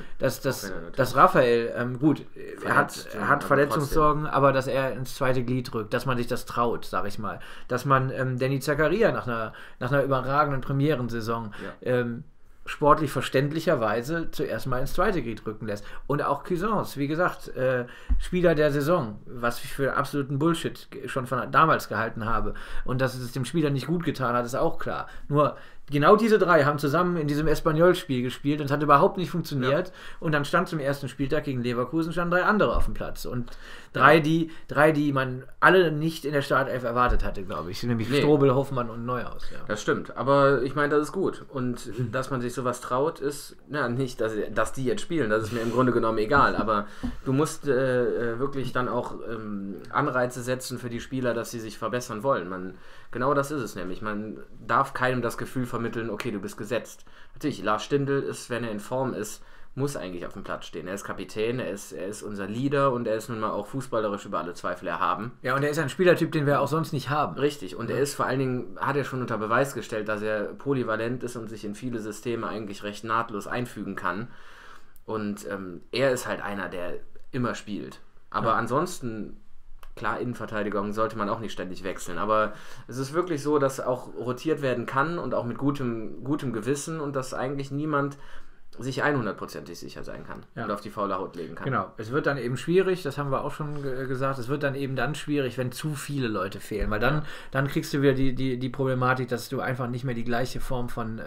Raphael, gut, er hat Verletzungssorgen, aber dass er ins zweite Glied rückt, dass man sich das traut, sag ich mal. Dass man Danny Zakaria nach einer überragenden Premierensaison sportlich verständlicherweise zuerst mal ins zweite Glied rücken lässt. Und auch Cuisance, wie gesagt, Spieler der Saison, was ich für absoluten Bullshit schon von damals gehalten habe. Und dass es dem Spieler nicht gut getan hat, ist auch klar. Nur genau diese drei haben zusammen in diesem Espanyol-Spiel gespielt und es hat überhaupt nicht funktioniert. Ja. Und dann stand zum ersten Spieltag gegen Leverkusen standen 3 andere auf dem Platz. Und drei, die man alle nicht in der Startelf erwartet hatte, glaube ich. Nämlich Strobel, Hoffmann und Neuhaus. Ja. Das stimmt. Aber ich meine, das ist gut. Und dass man sich sowas traut, ist nicht, dass die jetzt spielen. Das ist mir im Grunde genommen egal. Aber du musst wirklich dann auch Anreize setzen für die Spieler, dass sie sich verbessern wollen. Genau das ist es nämlich. Man darf keinem das Gefühl vermitteln, okay, du bist gesetzt. Natürlich, Lars Stindl ist, wenn er in Form ist, muss eigentlich auf dem Platz stehen. Er ist Kapitän, er ist unser Leader und er ist nun mal auch fußballerisch über alle Zweifel erhaben. Ja, und er ist ein Spielertyp, den wir auch sonst nicht haben. Richtig, und er ist vor allen Dingen, hat er schon unter Beweis gestellt, dass er polyvalent ist und sich in viele Systeme eigentlich recht nahtlos einfügen kann. Und er ist halt einer, der immer spielt. Aber ansonsten, klar, Innenverteidigung sollte man auch nicht ständig wechseln, aber es ist wirklich so, dass auch rotiert werden kann und auch mit gutem Gewissen und dass eigentlich niemand sich 100%ig sicher sein kann und auf die faule Haut legen kann. Genau, es wird dann eben schwierig, das haben wir auch schon gesagt, es wird dann eben dann schwierig, wenn zu viele Leute fehlen, weil dann kriegst du wieder die Problematik, dass du einfach nicht mehr die gleiche Form von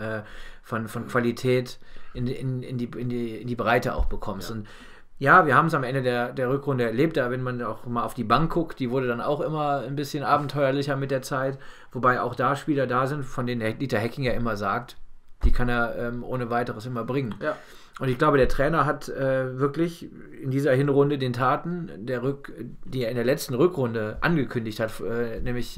Qualität in die Breite auch bekommst. Und ja, wir haben es am Ende der Rückrunde erlebt, da wenn man auch mal auf die Bank guckt, die wurde dann auch immer ein bisschen abenteuerlicher mit der Zeit, wobei auch da Spieler da sind, von denen Dieter Hecking ja immer sagt, die kann er ohne weiteres immer bringen. Ja. Und ich glaube, der Trainer hat wirklich in dieser Hinrunde den Taten, die er in der letzten Rückrunde angekündigt hat, nämlich,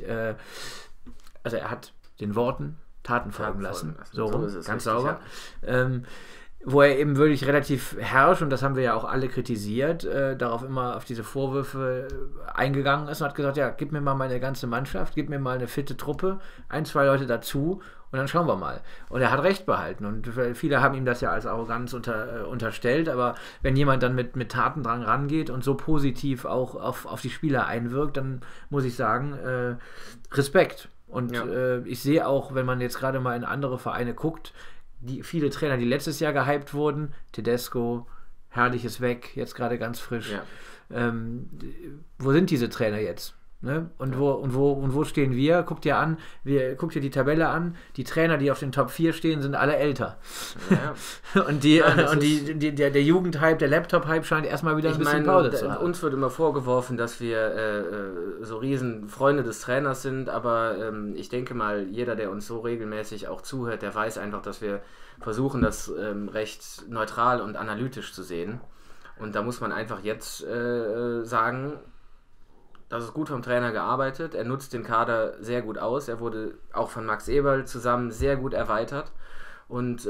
also er hat den Worten Taten folgen lassen. So rum, ganz richtig, sauber. Ja. Wo er eben wirklich relativ herrsch, und das haben wir ja auch alle kritisiert, darauf immer auf diese Vorwürfe eingegangen ist und hat gesagt, ja, gib mir mal meine ganze Mannschaft, gib mir mal eine fitte Truppe, 1, 2 Leute dazu und dann schauen wir mal. Und er hat recht behalten und viele haben ihm das ja als Arroganz unterstellt, aber wenn jemand dann mit Tatendrang rangeht und so positiv auch auf die Spieler einwirkt, dann muss ich sagen, Respekt. Und ich sehe auch, wenn man jetzt gerade mal in andere Vereine guckt, viele Trainer, die letztes Jahr gehypt wurden, Tedesco, Herrliches weg, jetzt gerade ganz frisch. Ja. Wo sind diese Trainer jetzt? Ne? Und wo stehen wir? Guckt dir die Tabelle an. Die Trainer, die auf den Top 4 stehen, sind alle älter. Ja. und der Jugendhype, der Laptop-Hype scheint erstmal wieder ein bisschen Pause zu haben. Uns wird immer vorgeworfen, dass wir so riesen Freunde des Trainers sind, aber ich denke mal, jeder, der uns so regelmäßig auch zuhört, der weiß einfach, dass wir versuchen, das recht neutral und analytisch zu sehen. Und da muss man einfach jetzt sagen, das ist gut vom Trainer gearbeitet. Er nutzt den Kader sehr gut aus. Er wurde auch von Max Eberl zusammen sehr gut erweitert. Und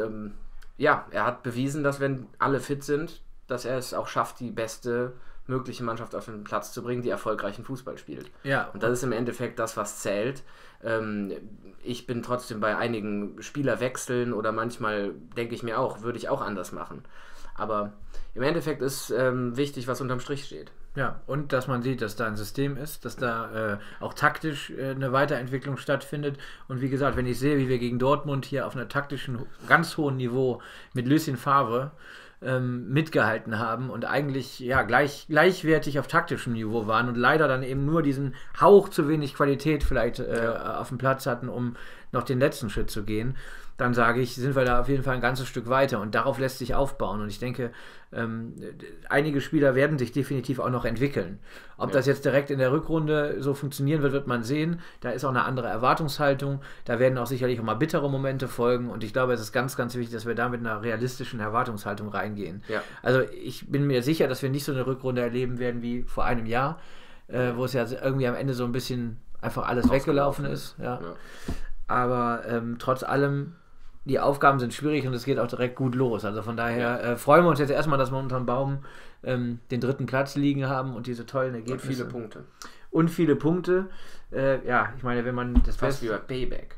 er hat bewiesen, dass wenn alle fit sind, dass er es auch schafft, die beste mögliche Mannschaft auf den Platz zu bringen, die erfolgreichen Fußball spielt. Ja. Und das ist im Endeffekt das, was zählt. Ich bin trotzdem bei einigen Spielerwechseln oder manchmal denke ich mir auch, würde ich auch anders machen. Aber im Endeffekt ist wichtig, was unterm Strich steht. Ja, und dass man sieht, dass da ein System ist, dass da auch taktisch eine Weiterentwicklung stattfindet. Und wie gesagt, wenn ich sehe, wie wir gegen Dortmund hier auf einer taktischen, ganz hohen Niveau mit Lucien Favre mitgehalten haben und eigentlich gleichwertig auf taktischem Niveau waren und leider dann eben nur diesen Hauch zu wenig Qualität vielleicht auf dem Platz hatten, um noch den letzten Schritt zu gehen. dann sage ich, sind wir da auf jeden Fall ein ganzes Stück weiter und darauf lässt sich aufbauen und ich denke, einige Spieler werden sich definitiv auch noch entwickeln. Ob das jetzt direkt in der Rückrunde so funktionieren wird, wird man sehen. Da ist auch eine andere Erwartungshaltung, da werden auch sicherlich auch mal bittere Momente folgen und ich glaube, es ist ganz, ganz wichtig, dass wir da mit einer realistischen Erwartungshaltung reingehen. Ja. Also ich bin mir sicher, dass wir nicht so eine Rückrunde erleben werden wie vor einem Jahr, wo es ja irgendwie am Ende so ein bisschen einfach alles weggelaufen ist. Ja. Aber trotz allem, die Aufgaben sind schwierig und es geht auch direkt gut los. Also von daher freuen wir uns jetzt erstmal, dass wir unterm Baum den 3. Platz liegen haben und diese tollen Ergebnisse. Und viele Punkte. Ich meine, wenn man das fast wie bei Payback.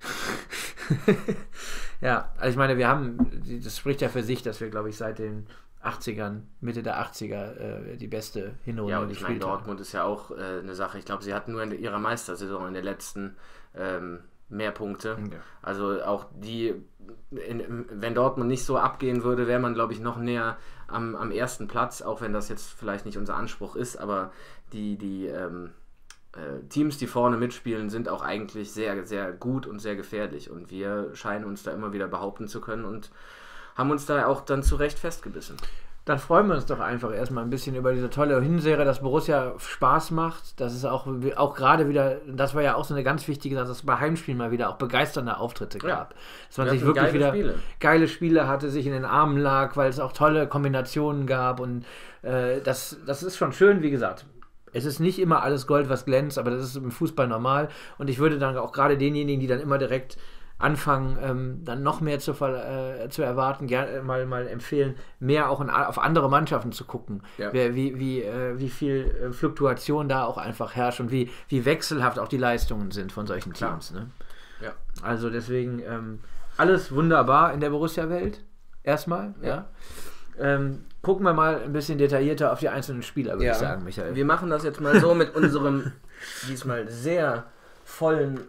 Ja, also ich meine, das spricht ja für sich, dass wir, glaube ich, seit den 80ern, Mitte der 80er, die beste Hinrunde gespielt haben. Ja, und ich meine, Dortmund ist ja auch eine Sache. Ich glaube, sie hatten nur in ihrer Meistersaison in der letzten mehr Punkte. Ja. Also auch wenn Dortmund nicht so abgehen würde, wäre man, glaube ich, noch näher am ersten Platz, auch wenn das jetzt vielleicht nicht unser Anspruch ist, aber die Teams, die vorne mitspielen, sind auch eigentlich sehr, sehr gut und sehr gefährlich und wir scheinen uns da immer wieder behaupten zu können und haben uns da auch dann zu Recht festgebissen. Dann freuen wir uns doch einfach erstmal ein bisschen über diese tolle Hinserie, dass Borussia Spaß macht. Das ist auch gerade wieder, das war ja auch so eine ganz wichtige Sache, dass es bei Heimspielen mal wieder auch begeisternde Auftritte gab. Dass man sich wirklich wieder geile Spiele hatte, sich in den Armen lag, weil es auch tolle Kombinationen gab und das ist schon schön, wie gesagt. Es ist nicht immer alles Gold, was glänzt, aber das ist im Fußball normal und ich würde dann auch gerade denjenigen, die dann immer direkt anfangen, dann noch mehr zu erwarten, gerne mal empfehlen, mehr auch auf andere Mannschaften zu gucken, wie viel Fluktuation da auch einfach herrscht und wie wechselhaft auch die Leistungen sind von solchen Teams. Ne? Ja. Also deswegen alles wunderbar in der Borussia-Welt, erstmal. Ja. Gucken wir mal ein bisschen detaillierter auf die einzelnen Spieler, würde ich sagen, Michael. Wir machen das jetzt mal so mit unserem diesmal sehr vollen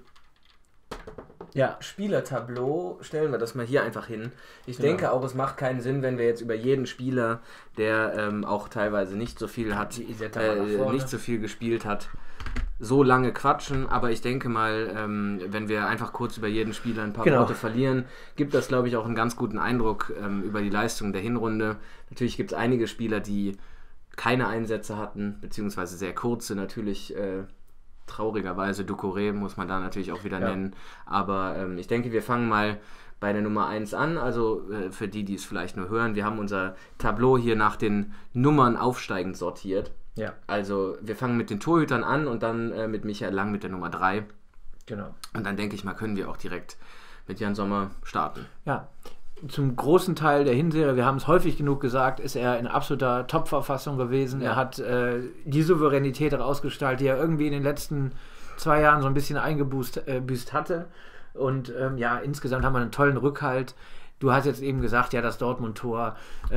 Spielertableau, stellen wir das mal hier einfach hin. Ich denke auch, es macht keinen Sinn, wenn wir jetzt über jeden Spieler, der auch teilweise nicht so viel hat, nicht so viel gespielt hat, so lange quatschen, aber ich denke mal, wenn wir einfach kurz über jeden Spieler ein paar Worte verlieren, gibt das, glaube ich, auch einen ganz guten Eindruck über die Leistung der Hinrunde. Natürlich gibt es einige Spieler, die keine Einsätze hatten, beziehungsweise sehr kurze, natürlich traurigerweise Doucouré muss man da natürlich auch wieder nennen, aber ich denke, wir fangen mal bei der Nummer 1 an, also für die es vielleicht nur hören, wir haben unser Tableau hier nach den Nummern aufsteigend sortiert. Ja. Also wir fangen mit den Torhütern an und dann mit Michael Lang mit der Nummer 3. Genau. Und dann denke ich mal, können wir auch direkt mit Jan Sommer starten. Ja, zum großen Teil der Hinserie, wir haben es häufig genug gesagt, ist er in absoluter Top-Verfassung gewesen. Ja. Er hat die Souveränität herausgestrahlt, die er irgendwie in den letzten 2 Jahren so ein bisschen eingebüßt hatte. Und insgesamt haben wir einen tollen Rückhalt. Du hast jetzt eben gesagt, das Dortmund-Tor.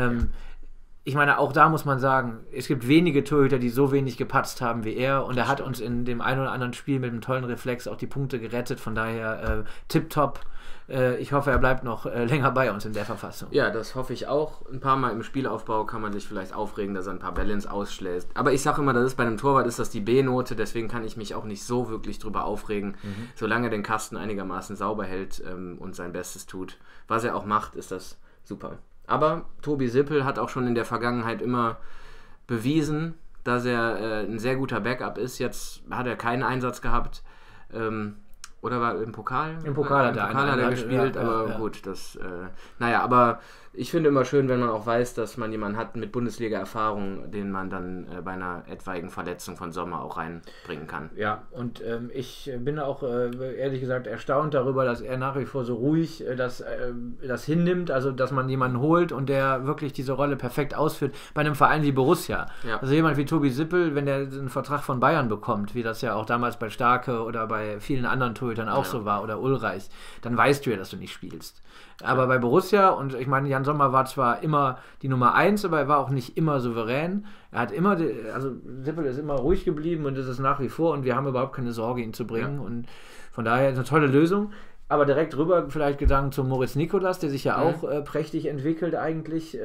Ich meine, auch da muss man sagen, es gibt wenige Torhüter, die so wenig gepatzt haben wie er. Und er hat uns in dem einen oder anderen Spiel mit einem tollen Reflex auch die Punkte gerettet. Von daher tipptopp. Ich hoffe, er bleibt noch länger bei uns in der Verfassung. Ja, das hoffe ich auch. Ein paar Mal im Spielaufbau kann man sich vielleicht aufregen, dass er ein paar Bälle ins Ausschlägt. Aber ich sage immer, das ist bei einem Torwart ist das die B-Note, deswegen kann ich mich auch nicht so wirklich drüber aufregen. Solange er den Kasten einigermaßen sauber hält und sein Bestes tut. Was er auch macht, ist das super. Aber Tobi Sippel hat auch schon in der Vergangenheit immer bewiesen, dass er ein sehr guter Backup ist. Jetzt hat er keinen Einsatz gehabt. Oder war im Pokal? Im Pokal hat er gespielt, aber gut, das, aber ich finde immer schön, wenn man auch weiß, dass man jemanden hat mit Bundesliga-Erfahrung, den man dann bei einer etwaigen Verletzung von Sommer auch reinbringen kann. Ja, und ich bin auch ehrlich gesagt erstaunt darüber, dass er nach wie vor so ruhig das hinnimmt, also dass man jemanden holt und der wirklich diese Rolle perfekt ausführt bei einem Verein wie Borussia. Ja. Also jemand wie Tobi Sippel, wenn der einen Vertrag von Bayern bekommt, wie das ja auch damals bei Starke oder bei vielen anderen Torhütern auch so war, oder Ulreich, dann weißt du ja, dass du nicht spielst. Aber bei Borussia, und ich meine, Jan Sommer war zwar immer die Nummer 1, aber er war auch nicht immer souverän. Er hat immer, Sippel ist immer ruhig geblieben und ist es nach wie vor und wir haben überhaupt keine Sorge, ihn zu bringen. Ja. Und von daher ist eine tolle Lösung. Aber direkt rüber vielleicht Gedanken zu Moritz Nicolas, der sich ja auch prächtig entwickelt eigentlich.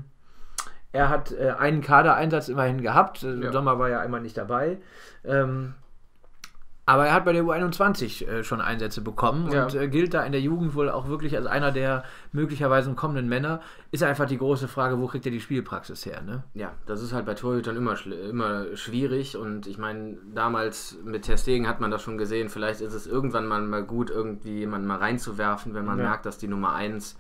Er hat einen Kadereinsatz immerhin gehabt. Sommer war ja einmal nicht dabei. Aber er hat bei der U21 schon Einsätze bekommen und gilt da in der Jugend wohl auch wirklich als einer der möglicherweise kommenden Männer. Ist einfach die große Frage, wo kriegt er die Spielpraxis her? Ne? Ja, das ist halt bei Torhütern immer schwierig und ich meine, damals mit Ter Stegen hat man das schon gesehen, vielleicht ist es irgendwann mal gut, irgendwie jemanden mal reinzuwerfen, wenn man merkt, dass die Nummer 1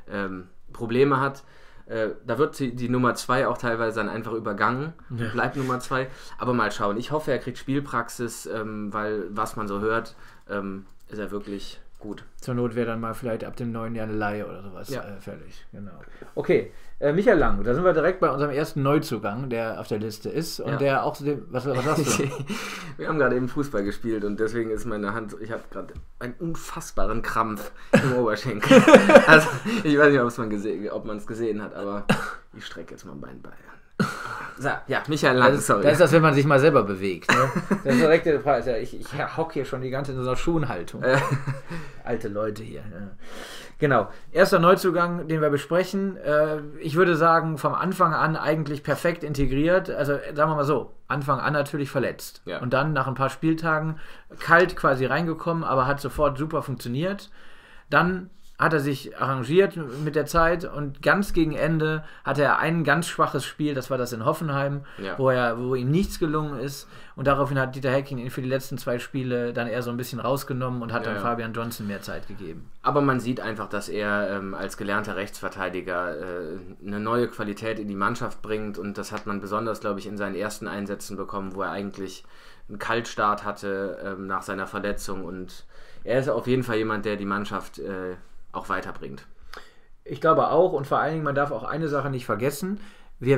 Probleme hat. Da wird die Nummer 2 auch teilweise dann einfach übergangen, bleibt Nummer 2. Aber mal schauen. Ich hoffe, er kriegt Spielpraxis, weil was man so hört, ist er wirklich gut. Zur Not wäre dann mal vielleicht ab dem neuen Jahr eine Leihe oder sowas fertig. Genau. Okay, Michael Lang, da sind wir direkt bei unserem ersten Neuzugang, der auf der Liste ist und der auch, was sagst du? Wir haben gerade eben Fußball gespielt und deswegen ist meine Hand, ich habe gerade einen unfassbaren Krampf im Oberschenkel. Also ich weiß nicht, ob man es gesehen hat, aber ich strecke jetzt mal mein Bein. So, ja, Michael Lang, sorry. Das ist das, wenn man sich mal selber bewegt. Ne? Das ist direkt der Frage. Ich hocke hier schon die ganze Zeit in so einer Schuhenhaltung. Alte Leute hier. Ja. Genau. Erster Neuzugang, den wir besprechen. Ich würde sagen, vom Anfang an eigentlich perfekt integriert. Also sagen wir mal so, Anfang an natürlich verletzt. Ja. Und dann nach ein paar Spieltagen kalt quasi reingekommen, aber hat sofort super funktioniert. Dann hat er sich arrangiert mit der Zeit und ganz gegen Ende hatte er ein ganz schwaches Spiel, das war das in Hoffenheim, wo ihm nichts gelungen ist und daraufhin hat Dieter Hecking ihn für die letzten 2 Spiele dann eher so ein bisschen rausgenommen und hat dann Fabian Johnson mehr Zeit gegeben. Aber man sieht einfach, dass er als gelernter Rechtsverteidiger eine neue Qualität in die Mannschaft bringt und das hat man besonders, glaube ich, in seinen ersten Einsätzen bekommen, wo er eigentlich einen Kaltstart hatte nach seiner Verletzung und er ist auf jeden Fall jemand, der die Mannschaft auch weiterbringt. Ich glaube auch und vor allen Dingen, man darf auch eine Sache nicht vergessen, wir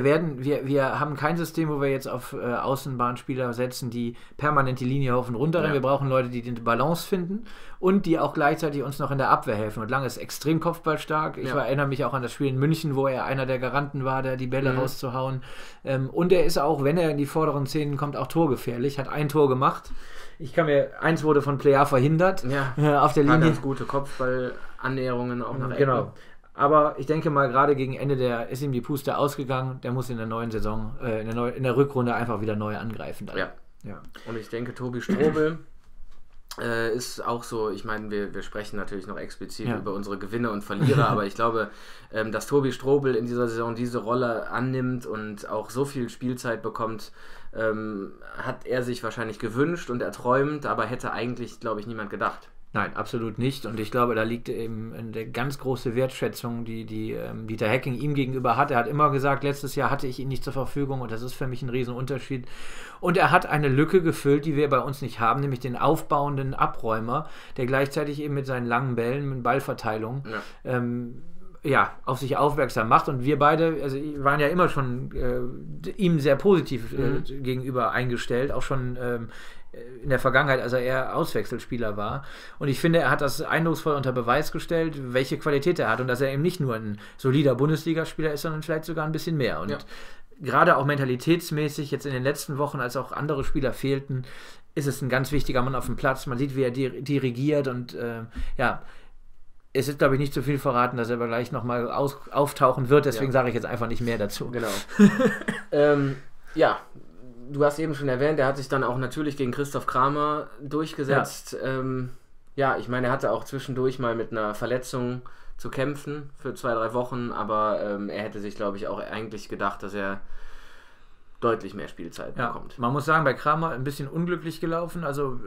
haben kein System, wo wir jetzt auf Außenbahnspieler setzen, die permanent die Linie hoch und runter rennen. Wir brauchen Leute, die die Balance finden und die auch gleichzeitig uns noch in der Abwehr helfen. Und Lang ist extrem kopfballstark. Ich erinnere mich auch an das Spiel in München, wo er einer der Garanten war, der die Bälle rauszuhauen. Und er ist auch, wenn er in die vorderen Szenen kommt, auch torgefährlich. Hat ein Tor gemacht. Eins wurde von Plea verhindert auf der Linie. Ganz gute Kopfballannäherungen auch nach Ecken. Genau. Aber ich denke mal, gerade gegen Ende ist ihm die Puste ausgegangen. Der muss in der neuen Saison, in der Rückrunde einfach wieder neu angreifen. Dann. Ja. Und ich denke, Tobi Strobel ist auch so, ich meine, wir sprechen natürlich noch explizit über unsere Gewinner und Verlierer, aber ich glaube, dass Tobi Strobel in dieser Saison diese Rolle annimmt und auch so viel Spielzeit bekommt, hat er sich wahrscheinlich gewünscht und erträumt, aber hätte eigentlich, glaube ich, niemand gedacht. Nein, absolut nicht. Und ich glaube, da liegt eben eine ganz große Wertschätzung, die Dieter Hecking ihm gegenüber hat. Er hat immer gesagt, letztes Jahr hatte ich ihn nicht zur Verfügung und das ist für mich ein Riesenunterschied. Und er hat eine Lücke gefüllt, die wir bei uns nicht haben, nämlich den aufbauenden Abräumer, der gleichzeitig eben mit seinen langen Bällen, mit Ballverteilung auf sich aufmerksam macht. Und wir beide waren ja immer schon ihm sehr positiv gegenüber eingestellt, auch schon in der Vergangenheit, als er eher Auswechselspieler war. Und ich finde, er hat das eindrucksvoll unter Beweis gestellt, welche Qualität er hat und dass er eben nicht nur ein solider Bundesligaspieler ist, sondern vielleicht sogar ein bisschen mehr. Und gerade auch mentalitätsmäßig, jetzt in den letzten Wochen, als auch andere Spieler fehlten, ist es ein ganz wichtiger Mann auf dem Platz. Man sieht, wie er dirigiert und es ist, glaube ich, nicht zu viel verraten, dass er aber gleich nochmal auftauchen wird, deswegen sage ich jetzt einfach nicht mehr dazu. Genau. Du hast eben schon erwähnt, er hat sich dann auch natürlich gegen Christoph Kramer durchgesetzt. Ich meine, er hatte auch zwischendurch mal mit einer Verletzung zu kämpfen für 2-3 Wochen, aber er hätte sich, glaube ich, auch eigentlich gedacht, dass er deutlich mehr Spielzeit bekommt. Man muss sagen, bei Kramer ein bisschen unglücklich gelaufen. Also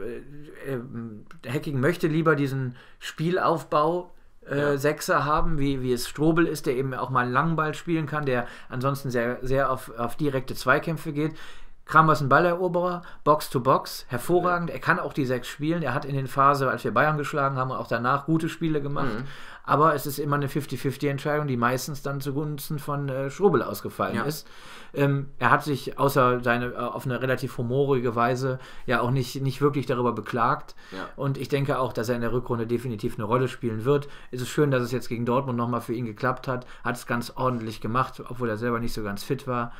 Hecking möchte lieber diesen Spielaufbau Sechser haben, wie es Strobel ist, der eben auch mal einen langen Ball spielen kann, der ansonsten sehr, sehr auf direkte Zweikämpfe geht. Kramer ist ein Balleroberer, Box-to-Box, hervorragend. Er kann auch die 6 spielen. Er hat in den Phase, als wir Bayern geschlagen haben, auch danach gute Spiele gemacht. Aber es ist immer eine 50-50-Entscheidung, die meistens dann zugunsten von Strobel ausgefallen ist. Er hat sich außer auf eine relativ humorige Weise ja auch nicht wirklich darüber beklagt. Und ich denke auch, dass er in der Rückrunde definitiv eine Rolle spielen wird. Es ist schön, dass es jetzt gegen Dortmund nochmal für ihn geklappt hat. Hat es ganz ordentlich gemacht, obwohl er selber nicht so ganz fit war.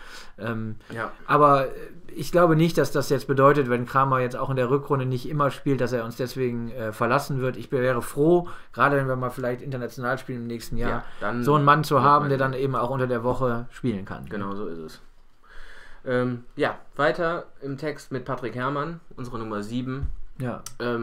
Aber ich glaube nicht, dass das jetzt bedeutet, wenn Kramer jetzt auch in der Rückrunde nicht immer spielt, dass er uns deswegen verlassen wird. Ich wäre froh, gerade wenn wir mal vielleicht international spielen im nächsten Jahr, so einen Mann zu haben, der dann eben auch unter der Woche spielen kann. Genau so ist es. Weiter im Text mit Patrick Herrmann, unsere Nummer 7. Ja.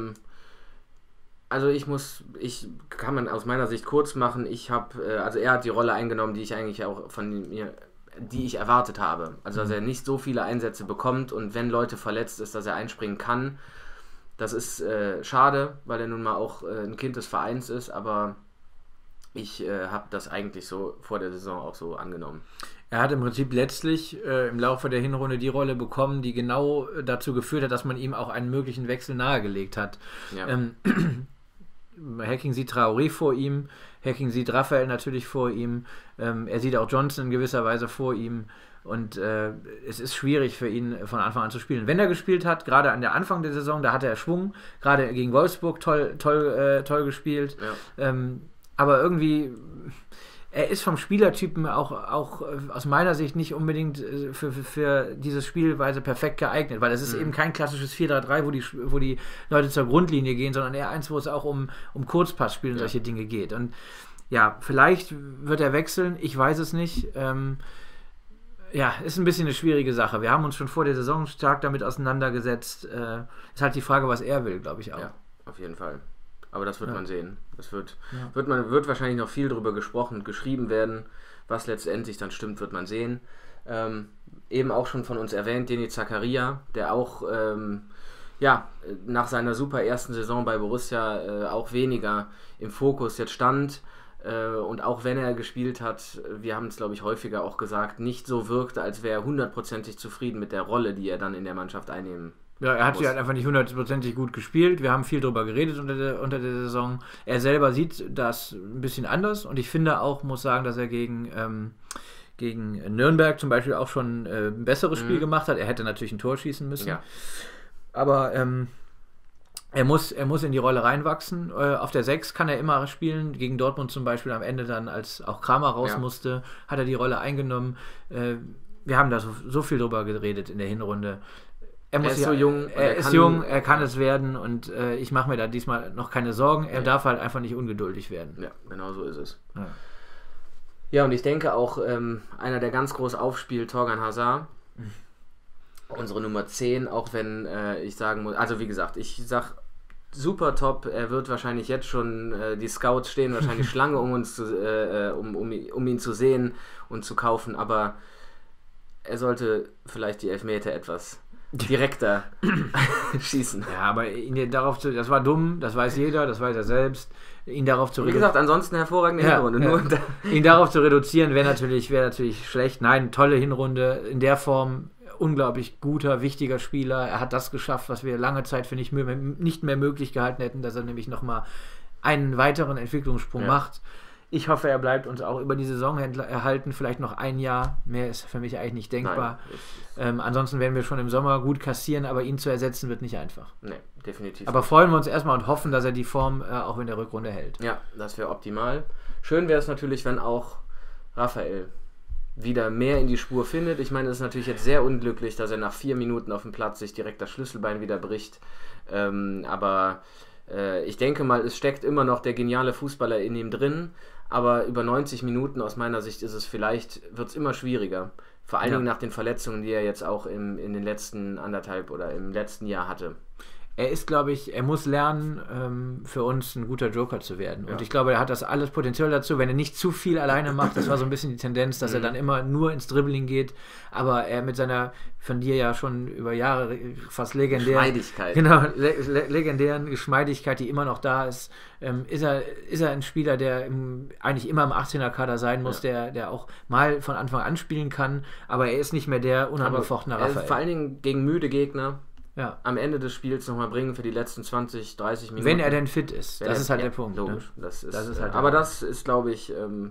Also kann man aus meiner Sicht kurz machen. Also er hat die Rolle eingenommen, die ich eigentlich auch die ich erwartet habe. Also dass er nicht so viele Einsätze bekommt und wenn Leute verletzt ist, dass er einspringen kann. Das ist schade, weil er nun mal auch ein Kind des Vereins ist, aber ich habe das eigentlich so vor der Saison auch so angenommen. Er hat im Prinzip letztlich im Laufe der Hinrunde die Rolle bekommen, die genau dazu geführt hat, dass man ihm auch einen möglichen Wechsel nahegelegt hat. Ja. Hacking sieht Traoré vor ihm, Hacking sieht Raphael natürlich vor ihm, er sieht auch Johnson in gewisser Weise vor ihm und es ist schwierig für ihn von Anfang an zu spielen. Wenn er gespielt hat, gerade an der Anfang der Saison, da hatte er Schwung, gerade gegen Wolfsburg toll gespielt, ja. Aber irgendwie, er ist vom Spielertypen auch aus meiner Sicht nicht unbedingt für diese Spielweise perfekt geeignet, weil es ist eben kein klassisches 4-3-3, wo die Leute zur Grundlinie gehen, sondern eher eins, wo es auch um Kurzpassspiel und solche Dinge geht. Und ja, vielleicht wird er wechseln, ich weiß es nicht. Ja, ist ein bisschen eine schwierige Sache. Wir haben uns schon vor der Saison stark damit auseinandergesetzt. Ist halt die Frage, was er will, glaube ich auch. Ja, auf jeden Fall. Aber das wird man sehen. Das wird wahrscheinlich noch viel drüber gesprochen und geschrieben werden. Was letztendlich dann stimmt, wird man sehen. Eben auch schon von uns erwähnt, Deni Zakaria, der auch nach seiner super ersten Saison bei Borussia auch weniger im Fokus jetzt stand. Und auch wenn er gespielt hat, wir haben es glaube ich häufiger auch gesagt, nicht so wirkte, als wäre er 100%ig zufrieden mit der Rolle, die er dann in der Mannschaft einnehmen. Ja, er hat sie halt einfach nicht 100%ig gut gespielt. Wir haben viel drüber geredet unter der Saison. Er selber sieht das ein bisschen anders und ich finde auch, muss sagen, dass er gegen Nürnberg zum Beispiel auch schon ein besseres Spiel gemacht hat. Er hätte natürlich ein Tor schießen müssen. Ja. Aber er muss in die Rolle reinwachsen. Auf der 6 kann er immer spielen. Gegen Dortmund zum Beispiel am Ende dann, als auch Kramer raus musste, hat er die Rolle eingenommen. Wir haben da so viel drüber geredet in der Hinrunde. Er ist so jung. Er kann es werden und ich mache mir da diesmal noch keine Sorgen. Er darf halt einfach nicht ungeduldig werden. Ja, genau so ist es. Ja, und ich denke auch, einer, der ganz groß aufspielt, Thorgan Hazard. Unsere Nummer 10, auch wenn ich sagen muss, also wie gesagt, ich sag super top, er wird wahrscheinlich jetzt schon, die Scouts stehen wahrscheinlich Schlange, um ihn zu sehen und zu kaufen, aber er sollte vielleicht die Elfmeter etwas direkter schießen. Ja, aber ihn das war dumm, das weiß jeder, das weiß er selbst. Ihn darauf zu Wie gesagt, ansonsten hervorragende Hinrunde. Ihn darauf zu reduzieren wäre natürlich schlecht. Nein, tolle Hinrunde, in der Form unglaublich guter, wichtiger Spieler. Er hat das geschafft, was wir lange Zeit für nicht mehr möglich gehalten hätten, dass er nämlich nochmal einen weiteren Entwicklungssprung macht. Ich hoffe, er bleibt uns auch über die Saison erhalten, vielleicht noch ein Jahr. Mehr ist für mich eigentlich nicht denkbar. Ansonsten werden wir schon im Sommer gut kassieren, aber ihn zu ersetzen wird nicht einfach. Nee, definitiv. Aber freuen wir uns erstmal und hoffen, dass er die Form auch in der Rückrunde hält. Ja, das wäre optimal. Schön wäre es natürlich, wenn auch Raphael wieder mehr in die Spur findet. Ich meine, es ist natürlich jetzt sehr unglücklich, dass er nach 4 Minuten auf dem Platz sich direkt das Schlüsselbein wieder bricht. Aber ich denke mal, es steckt immer noch der geniale Fußballer in ihm drin. Aber über 90 Minuten aus meiner Sicht wird es immer schwieriger. Vor allen Dingen nach den Verletzungen, die er jetzt auch in den letzten anderthalb oder im letzten Jahr hatte. Er ist, glaube ich, er muss lernen, für uns ein guter Joker zu werden. Und ich glaube, er hat das alles Potenzial dazu, wenn er nicht zu viel alleine macht. Das war so ein bisschen die Tendenz, dass er dann immer nur ins Dribbling geht. Aber er mit seiner, von dir ja schon über Jahre fast legendären Geschmeidigkeit. Genau, legendären Geschmeidigkeit, die immer noch da ist, ist er ein Spieler, der eigentlich immer im 18er-Kader sein muss, der auch mal von Anfang an spielen kann. Aber er ist nicht mehr der unangefochtene Raphael. Vor allen Dingen gegen müde Gegner. Ja. Am Ende des Spiels nochmal bringen für die letzten 20, 30 Minuten. Wenn er denn fit ist. Das ist halt der Punkt. Logisch. Ne? Das ist halt aber das ist, glaube ich,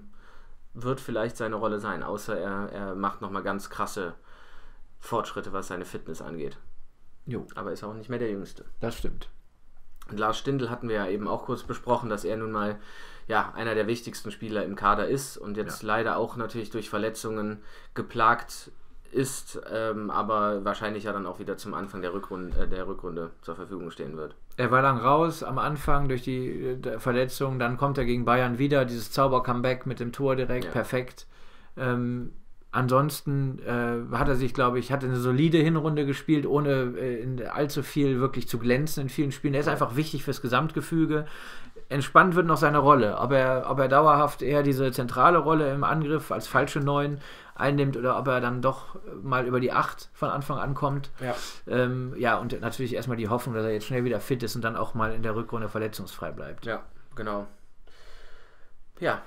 wird vielleicht seine Rolle sein, außer er macht nochmal ganz krasse Fortschritte, was seine Fitness angeht. Jo. Aber ist auch nicht mehr der Jüngste. Das stimmt. Und Lars Stindl hatten wir ja eben auch kurz besprochen, dass er nun mal einer der wichtigsten Spieler im Kader ist und jetzt leider auch natürlich durch Verletzungen geplagt ist, aber wahrscheinlich ja dann auch wieder zum Anfang der Rückrunde zur Verfügung stehen wird. Er war lang raus am Anfang durch die Verletzung, dann kommt er gegen Bayern wieder, dieses Zauber-Comeback mit dem Tor direkt, perfekt. Ansonsten hat er sich, glaube ich, eine solide Hinrunde gespielt, ohne allzu viel wirklich zu glänzen in vielen Spielen. Er ist einfach wichtig fürs Gesamtgefüge. Entspannt wird noch seine Rolle. Ob er dauerhaft eher diese zentrale Rolle im Angriff als falsche 9 einnimmt oder ob er dann doch mal über die 8 von Anfang an kommt. Ja, und natürlich erstmal die Hoffnung, dass er jetzt schnell wieder fit ist und dann auch mal in der Rückrunde verletzungsfrei bleibt. Ja, genau. Ja.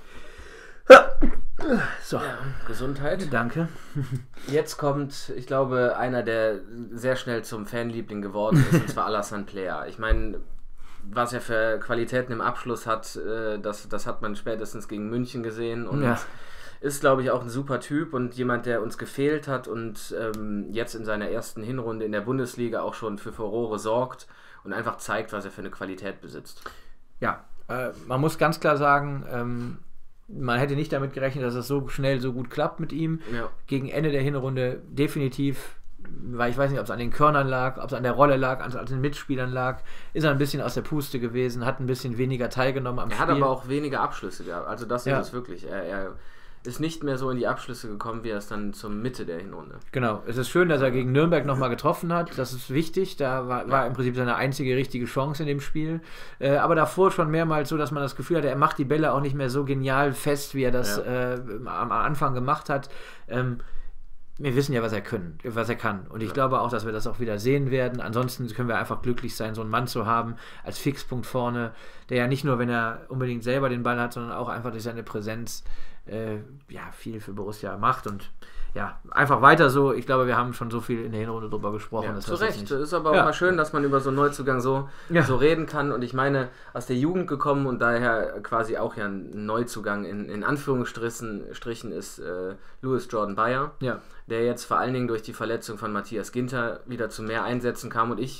So. Ja, Gesundheit. Danke. Jetzt kommt, ich glaube, einer, der sehr schnell zum Fanliebling geworden ist, und zwar Alassane Plea. Ich meine, was er für Qualitäten im Abschluss hat, das hat man spätestens gegen München gesehen und ist, glaube ich, auch ein super Typ und jemand, der uns gefehlt hat und jetzt in seiner ersten Hinrunde in der Bundesliga auch schon für Furore sorgt und einfach zeigt, was er für eine Qualität besitzt. Ja, man muss ganz klar sagen, man hätte nicht damit gerechnet, dass es so schnell so gut klappt mit ihm. Ja. Gegen Ende der Hinrunde definitiv, weil ich weiß nicht, ob es an den Körnern lag, ob es an der Rolle lag, an den Mitspielern lag, ist er ein bisschen aus der Puste gewesen, hat ein bisschen weniger teilgenommen am Spiel. Er hat aber auch weniger Abschlüsse gehabt, also das ist es wirklich. Er ist nicht mehr so in die Abschlüsse gekommen, wie er es dann zur Mitte der Hinrunde. Genau, es ist schön, dass er gegen Nürnberg nochmal getroffen hat, das ist wichtig, da war im Prinzip seine einzige richtige Chance in dem Spiel, aber davor schon mehrmals so, dass man das Gefühl hatte, er macht die Bälle auch nicht mehr so genial fest, wie er das am Anfang gemacht hat. Wir wissen ja, was er kann. Und ich glaube auch, dass wir das auch wieder sehen werden. Ansonsten können wir einfach glücklich sein, so einen Mann zu haben als Fixpunkt vorne, der ja nicht nur, wenn er unbedingt selber den Ball hat, sondern auch einfach durch seine Präsenz viel für Borussia macht. Und ja, einfach weiter so. Ich glaube, wir haben schon so viel in der Hinrunde drüber gesprochen. Ja, zu Recht. Es ist aber auch mal schön, dass man über so einen Neuzugang so reden kann. Und ich meine, aus der Jugend gekommen und daher quasi auch ja ein Neuzugang in Anführungsstrichen ist Louis Jordan Bayer, der jetzt vor allen Dingen durch die Verletzung von Matthias Ginter wieder zu mehr Einsätzen kam. Und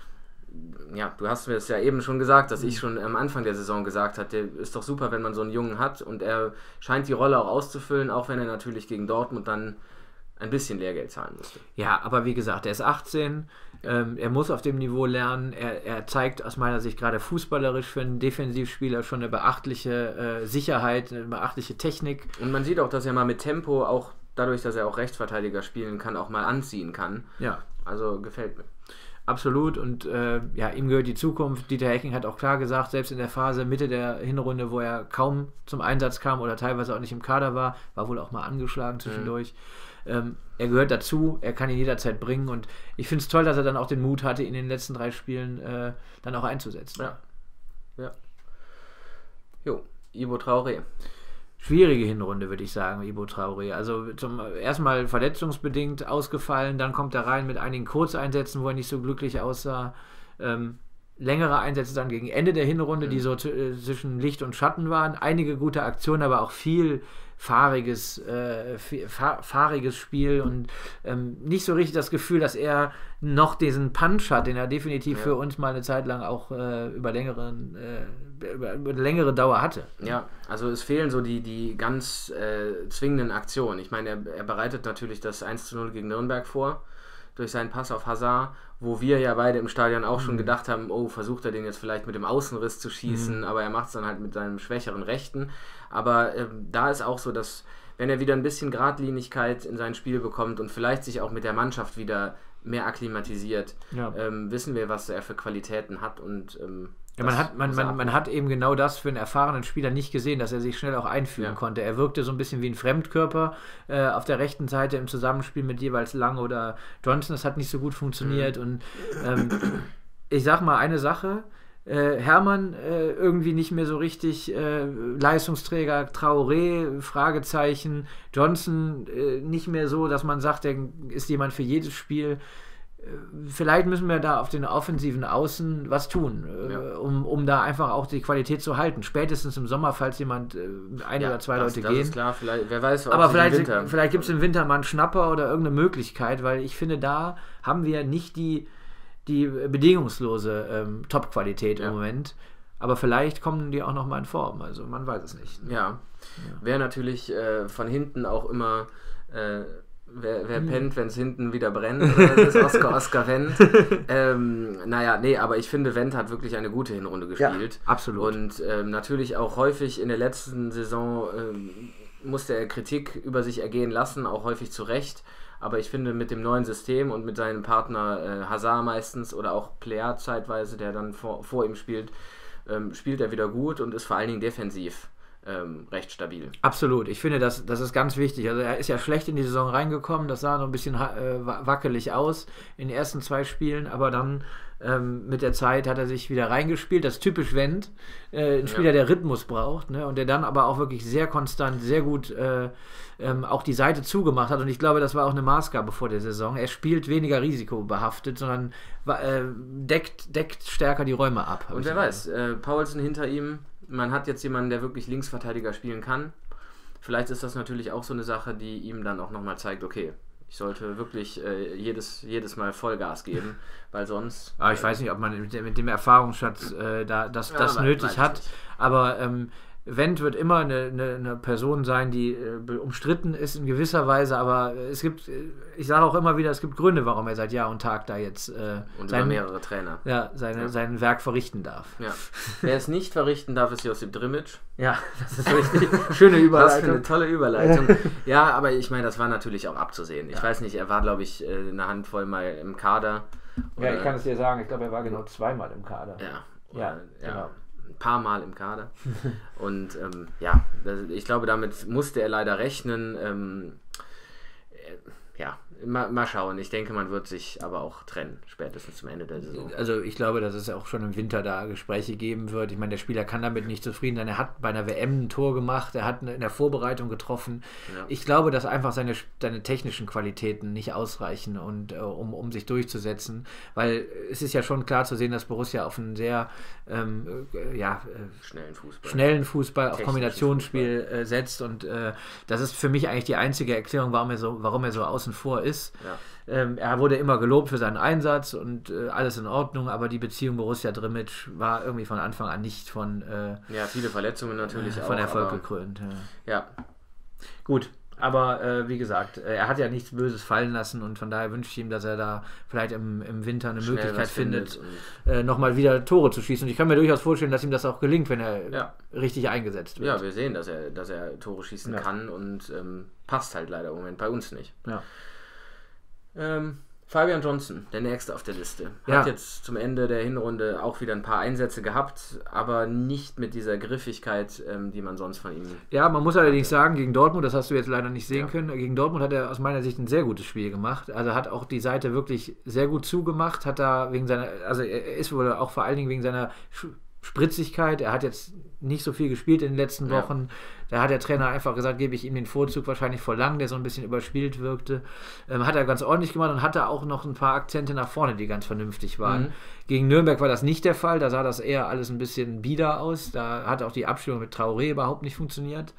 du hast mir das ja eben schon gesagt, dass ich schon am Anfang der Saison gesagt hatte, ist doch super, wenn man so einen Jungen hat und er scheint die Rolle auch auszufüllen, auch wenn er natürlich gegen Dortmund dann ein bisschen Lehrgeld zahlen musste. Ja, aber wie gesagt, er ist 18, er muss auf dem Niveau lernen, er zeigt aus meiner Sicht gerade fußballerisch für einen Defensivspieler schon eine beachtliche Sicherheit, eine beachtliche Technik. Und man sieht auch, dass er mal mit Tempo, auch dadurch, dass er auch Rechtsverteidiger spielen kann, auch mal anziehen kann. Ja. Also gefällt mir. Absolut und ihm gehört die Zukunft. Dieter Hecking hat auch klar gesagt, selbst in der Phase Mitte der Hinrunde, wo er kaum zum Einsatz kam oder teilweise auch nicht im Kader war wohl auch mal angeschlagen zwischendurch. Er gehört dazu, er kann ihn jederzeit bringen und ich finde es toll, dass er dann auch den Mut hatte, ihn in den letzten 3 Spielen dann auch einzusetzen. Ja. Jo, Ibo Traoré. Schwierige Hinrunde, würde ich sagen, Ibo Traoré. Also erstmal verletzungsbedingt ausgefallen, dann kommt er rein mit einigen Kurzeinsätzen, wo er nicht so glücklich aussah. Längere Einsätze dann gegen Ende der Hinrunde, die so zwischen Licht und Schatten waren. Einige gute Aktionen, aber auch viel fahriges Spiel und nicht so richtig das Gefühl, dass er noch diesen Punch hat, den er definitiv für uns mal eine Zeit lang auch über längere Dauer hatte. Ja, also es fehlen so die ganz zwingenden Aktionen. Ich meine, er bereitet natürlich das 1:0 gegen Nürnberg vor, durch seinen Pass auf Hazard, wo wir ja beide im Stadion auch schon gedacht haben, versucht er den jetzt vielleicht mit dem Außenriss zu schießen, aber er macht es dann halt mit seinem schwächeren Rechten. Aber da ist auch so, dass wenn er wieder ein bisschen Geradlinigkeit in sein Spiel bekommt und vielleicht sich auch mit der Mannschaft wieder mehr akklimatisiert, wissen wir, was er für Qualitäten hat und man hat eben genau das für einen erfahrenen Spieler nicht gesehen, dass er sich schnell auch einfügen konnte. Er wirkte so ein bisschen wie ein Fremdkörper auf der rechten Seite im Zusammenspiel mit jeweils Lang oder Johnson. Das hat nicht so gut funktioniert. Und ich sag mal eine Sache, Hermann irgendwie nicht mehr so richtig Leistungsträger, Traoré, Fragezeichen, Johnson nicht mehr so, dass man sagt, der ist jemand für jedes Spiel. Vielleicht müssen wir da auf den offensiven Außen was tun, um da einfach auch die Qualität zu halten. Spätestens im Sommer, falls jemand oder 2 Leute gehen. Das ist klar, wer weiß, aber vielleicht gibt es im Winter mal einen Schnapper oder irgendeine Möglichkeit, weil ich finde, da haben wir nicht die bedingungslose Top-Qualität im Moment. Aber vielleicht kommen die auch noch mal in Form. Also man weiß es nicht. Ja. Wäre natürlich von hinten auch immer wer pennt, wenn es hinten wieder brennt. Das ist Oscar Wendt. Aber ich finde, Wendt hat wirklich eine gute Hinrunde gespielt. Ja, absolut. Und natürlich auch häufig in der letzten Saison musste er Kritik über sich ergehen lassen, auch häufig zu Recht. Aber ich finde, mit dem neuen System und mit seinem Partner Hazard meistens oder auch Plea zeitweise, der dann vor ihm spielt, spielt er wieder gut und ist vor allen Dingen defensiv recht stabil. Absolut. Ich finde, das ist ganz wichtig. Also er ist ja schlecht in die Saison reingekommen. Das sah noch ein bisschen wackelig aus in den ersten 2 Spielen. Aber dann mit der Zeit hat er sich wieder reingespielt. Das ist typisch Wendt. Ein Spieler, der Rhythmus braucht, ne? Und der dann aber auch wirklich sehr konstant, sehr gut auch die Seite zugemacht hat. Und ich glaube, das war auch eine Maßgabe vor der Saison. Er spielt weniger risikobehaftet, sondern deckt stärker die Räume ab. Und wer weiß, Paulsen hinter ihm. Man hat jetzt jemanden, der wirklich Linksverteidiger spielen kann. Vielleicht ist das natürlich auch so eine Sache, die ihm dann auch nochmal zeigt, okay, ich sollte wirklich jedes Mal Vollgas geben, weil sonst... Aber ich weiß nicht, ob man mit dem Erfahrungsschatz das nötig hat, aber Wendt wird immer eine Person sein, die umstritten ist in gewisser Weise, aber es gibt, ich sage auch immer wieder, es gibt Gründe, warum er seit Jahr und Tag da jetzt und über mehrere Trainer sein Werk verrichten darf. Ja. Wer es nicht verrichten darf, ist Josip Drimic. Ja, das ist richtig. Schöne Überleitung. Was für eine tolle Überleitung. Ja, aber ich meine, das war natürlich auch abzusehen. Ich weiß nicht, er war, glaube ich, eine Handvoll mal im Kader. Ja, ich kann es dir sagen, ich glaube, er war genau 2-mal im Kader. Ja, genau. Ein paar Mal im Kader. Und ich glaube, damit musste er leider rechnen. Mal schauen. Ich denke, man wird sich aber auch trennen, spätestens zum Ende der Saison. Also ich glaube, dass es auch schon im Winter da Gespräche geben wird. Ich meine, der Spieler kann damit nicht zufrieden sein. Er hat bei einer WM ein Tor gemacht, er hat in der Vorbereitung getroffen. Ja. Ich glaube, dass einfach seine technischen Qualitäten nicht ausreichen, und um sich durchzusetzen, weil es ist ja schon klar zu sehen, dass Borussia auf einen sehr schnellen Fußball, auf Kombinationsspiel setzt, und das ist für mich eigentlich die einzige Erklärung, warum er so außen vor ist. Ja. Er wurde immer gelobt für seinen Einsatz und alles in Ordnung, aber die Beziehung Borussia-Drimic war irgendwie von Anfang an nicht von viele Verletzungen natürlich von Erfolg gekrönt. Ja. Gut, aber wie gesagt, er hat ja nichts Böses fallen lassen, und von daher wünsche ich ihm, dass er da vielleicht im Winter eine Möglichkeit findet, nochmal wieder Tore zu schießen. Und ich kann mir durchaus vorstellen, dass ihm das auch gelingt, wenn er richtig eingesetzt wird. Ja, wir sehen, dass er Tore schießen kann, und passt halt leider im Moment bei uns nicht. Ja. Fabian Johnson, der nächste auf der Liste, hat jetzt zum Ende der Hinrunde auch wieder ein paar Einsätze gehabt, aber nicht mit dieser Griffigkeit, die man sonst von ihm... Ja, man muss allerdings sagen, gegen Dortmund, das hast du jetzt leider nicht sehen können, gegen Dortmund hat er aus meiner Sicht ein sehr gutes Spiel gemacht. Also hat auch die Seite wirklich sehr gut zugemacht, hat da er ist wohl auch vor allen Dingen wegen seiner Spritzigkeit, er hat jetzt nicht so viel gespielt in den letzten Wochen. Da hat der Trainer einfach gesagt, gebe ich ihm den Vorzug, wahrscheinlich vor Lang, der so ein bisschen überspielt wirkte. Hat er ganz ordentlich gemacht und hatte auch noch ein paar Akzente nach vorne, die ganz vernünftig waren. Gegen Nürnberg war das nicht der Fall, da sah das eher alles ein bisschen bieder aus. Da hat auch die Abstimmung mit Traoré überhaupt nicht funktioniert.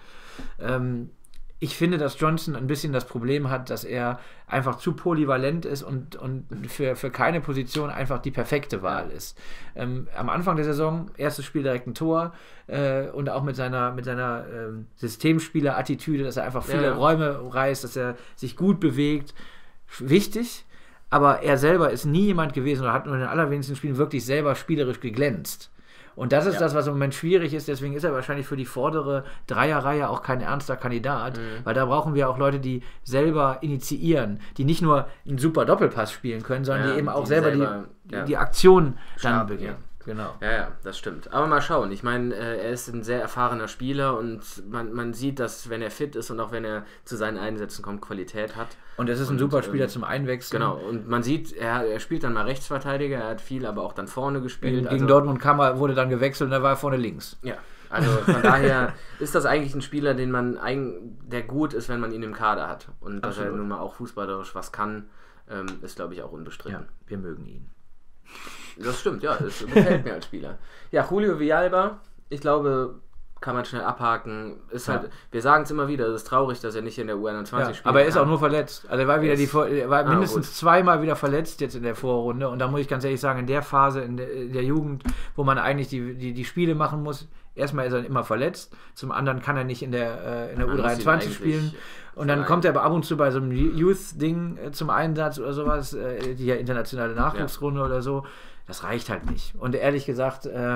Ich finde, dass Johnson ein bisschen das Problem hat, dass er einfach zu polyvalent ist und für keine Position einfach die perfekte Wahl ist. Am Anfang der Saison, erstes Spiel direkt ein Tor, und auch mit seiner Systemspieler-Attitüde, dass er einfach viele Räume reißt, dass er sich gut bewegt. Wichtig, aber er selber ist nie jemand gewesen oder hat nur in den allerwenigsten Spielen wirklich selber spielerisch geglänzt. Und das ist das, was im Moment schwierig ist, deswegen ist er wahrscheinlich für die vordere Dreierreihe auch kein ernster Kandidat, weil da brauchen wir auch Leute, die selber initiieren, die nicht nur einen super Doppelpass spielen können, sondern die eben auch selber die Aktion dann beginnen. Genau. Ja, das stimmt. Aber mal schauen. Ich meine, er ist ein sehr erfahrener Spieler, und man sieht, dass, wenn er fit ist und auch wenn er zu seinen Einsätzen kommt, Qualität hat. Und es ist ein super Spieler zum Einwechseln. Genau. Und man sieht, er spielt dann mal Rechtsverteidiger, er hat viel aber auch dann vorne gespielt. Gegen Dortmund wurde dann gewechselt und er war vorne links. Ja. Also von daher ist das eigentlich ein Spieler, der gut ist, wenn man ihn im Kader hat. Und dass er nun mal auch fußballerisch was kann, ist, glaube ich, auch unbestritten. Ja, wir mögen ihn. Das stimmt, ja, es gefällt mir als Spieler. Ja, Julio Villalba, ich glaube, kann man schnell abhaken. Ist halt, wir sagen es immer wieder, es ist traurig, dass er nicht in der U21 spielt. Aber er ist auch nur verletzt. Also er war mindestens zweimal wieder verletzt jetzt in der Vorrunde, und da muss ich ganz ehrlich sagen, in der Phase in der Jugend, wo man eigentlich die Spiele machen muss, erstmal ist er immer verletzt, zum anderen kann er nicht in der U23 spielen. Und dann kommt er aber ab und zu bei so einem Youth-Ding zum Einsatz oder sowas, die internationale Nachwuchsrunde oder so. Das reicht halt nicht. Und ehrlich gesagt,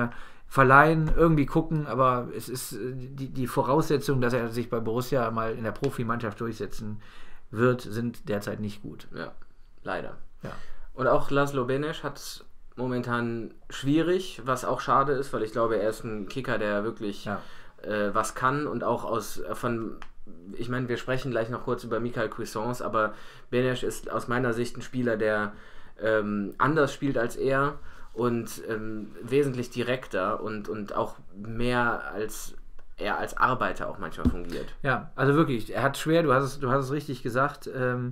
verleihen, irgendwie gucken, aber es ist die Voraussetzungen, dass er sich bei Borussia mal in der Profimannschaft durchsetzen wird, sind derzeit nicht gut. Ja, leider. Ja. Und auch Laszlo Benesch hat es momentan schwierig, was auch schade ist, weil ich glaube, er ist ein Kicker, der wirklich was kann und auch ich meine, wir sprechen gleich noch kurz über Michael Cuisance, aber Benesch ist aus meiner Sicht ein Spieler, der anders spielt als er und wesentlich direkter und auch mehr als er als Arbeiter auch manchmal fungiert. Ja, also wirklich, er hat schwer, du hast es richtig gesagt.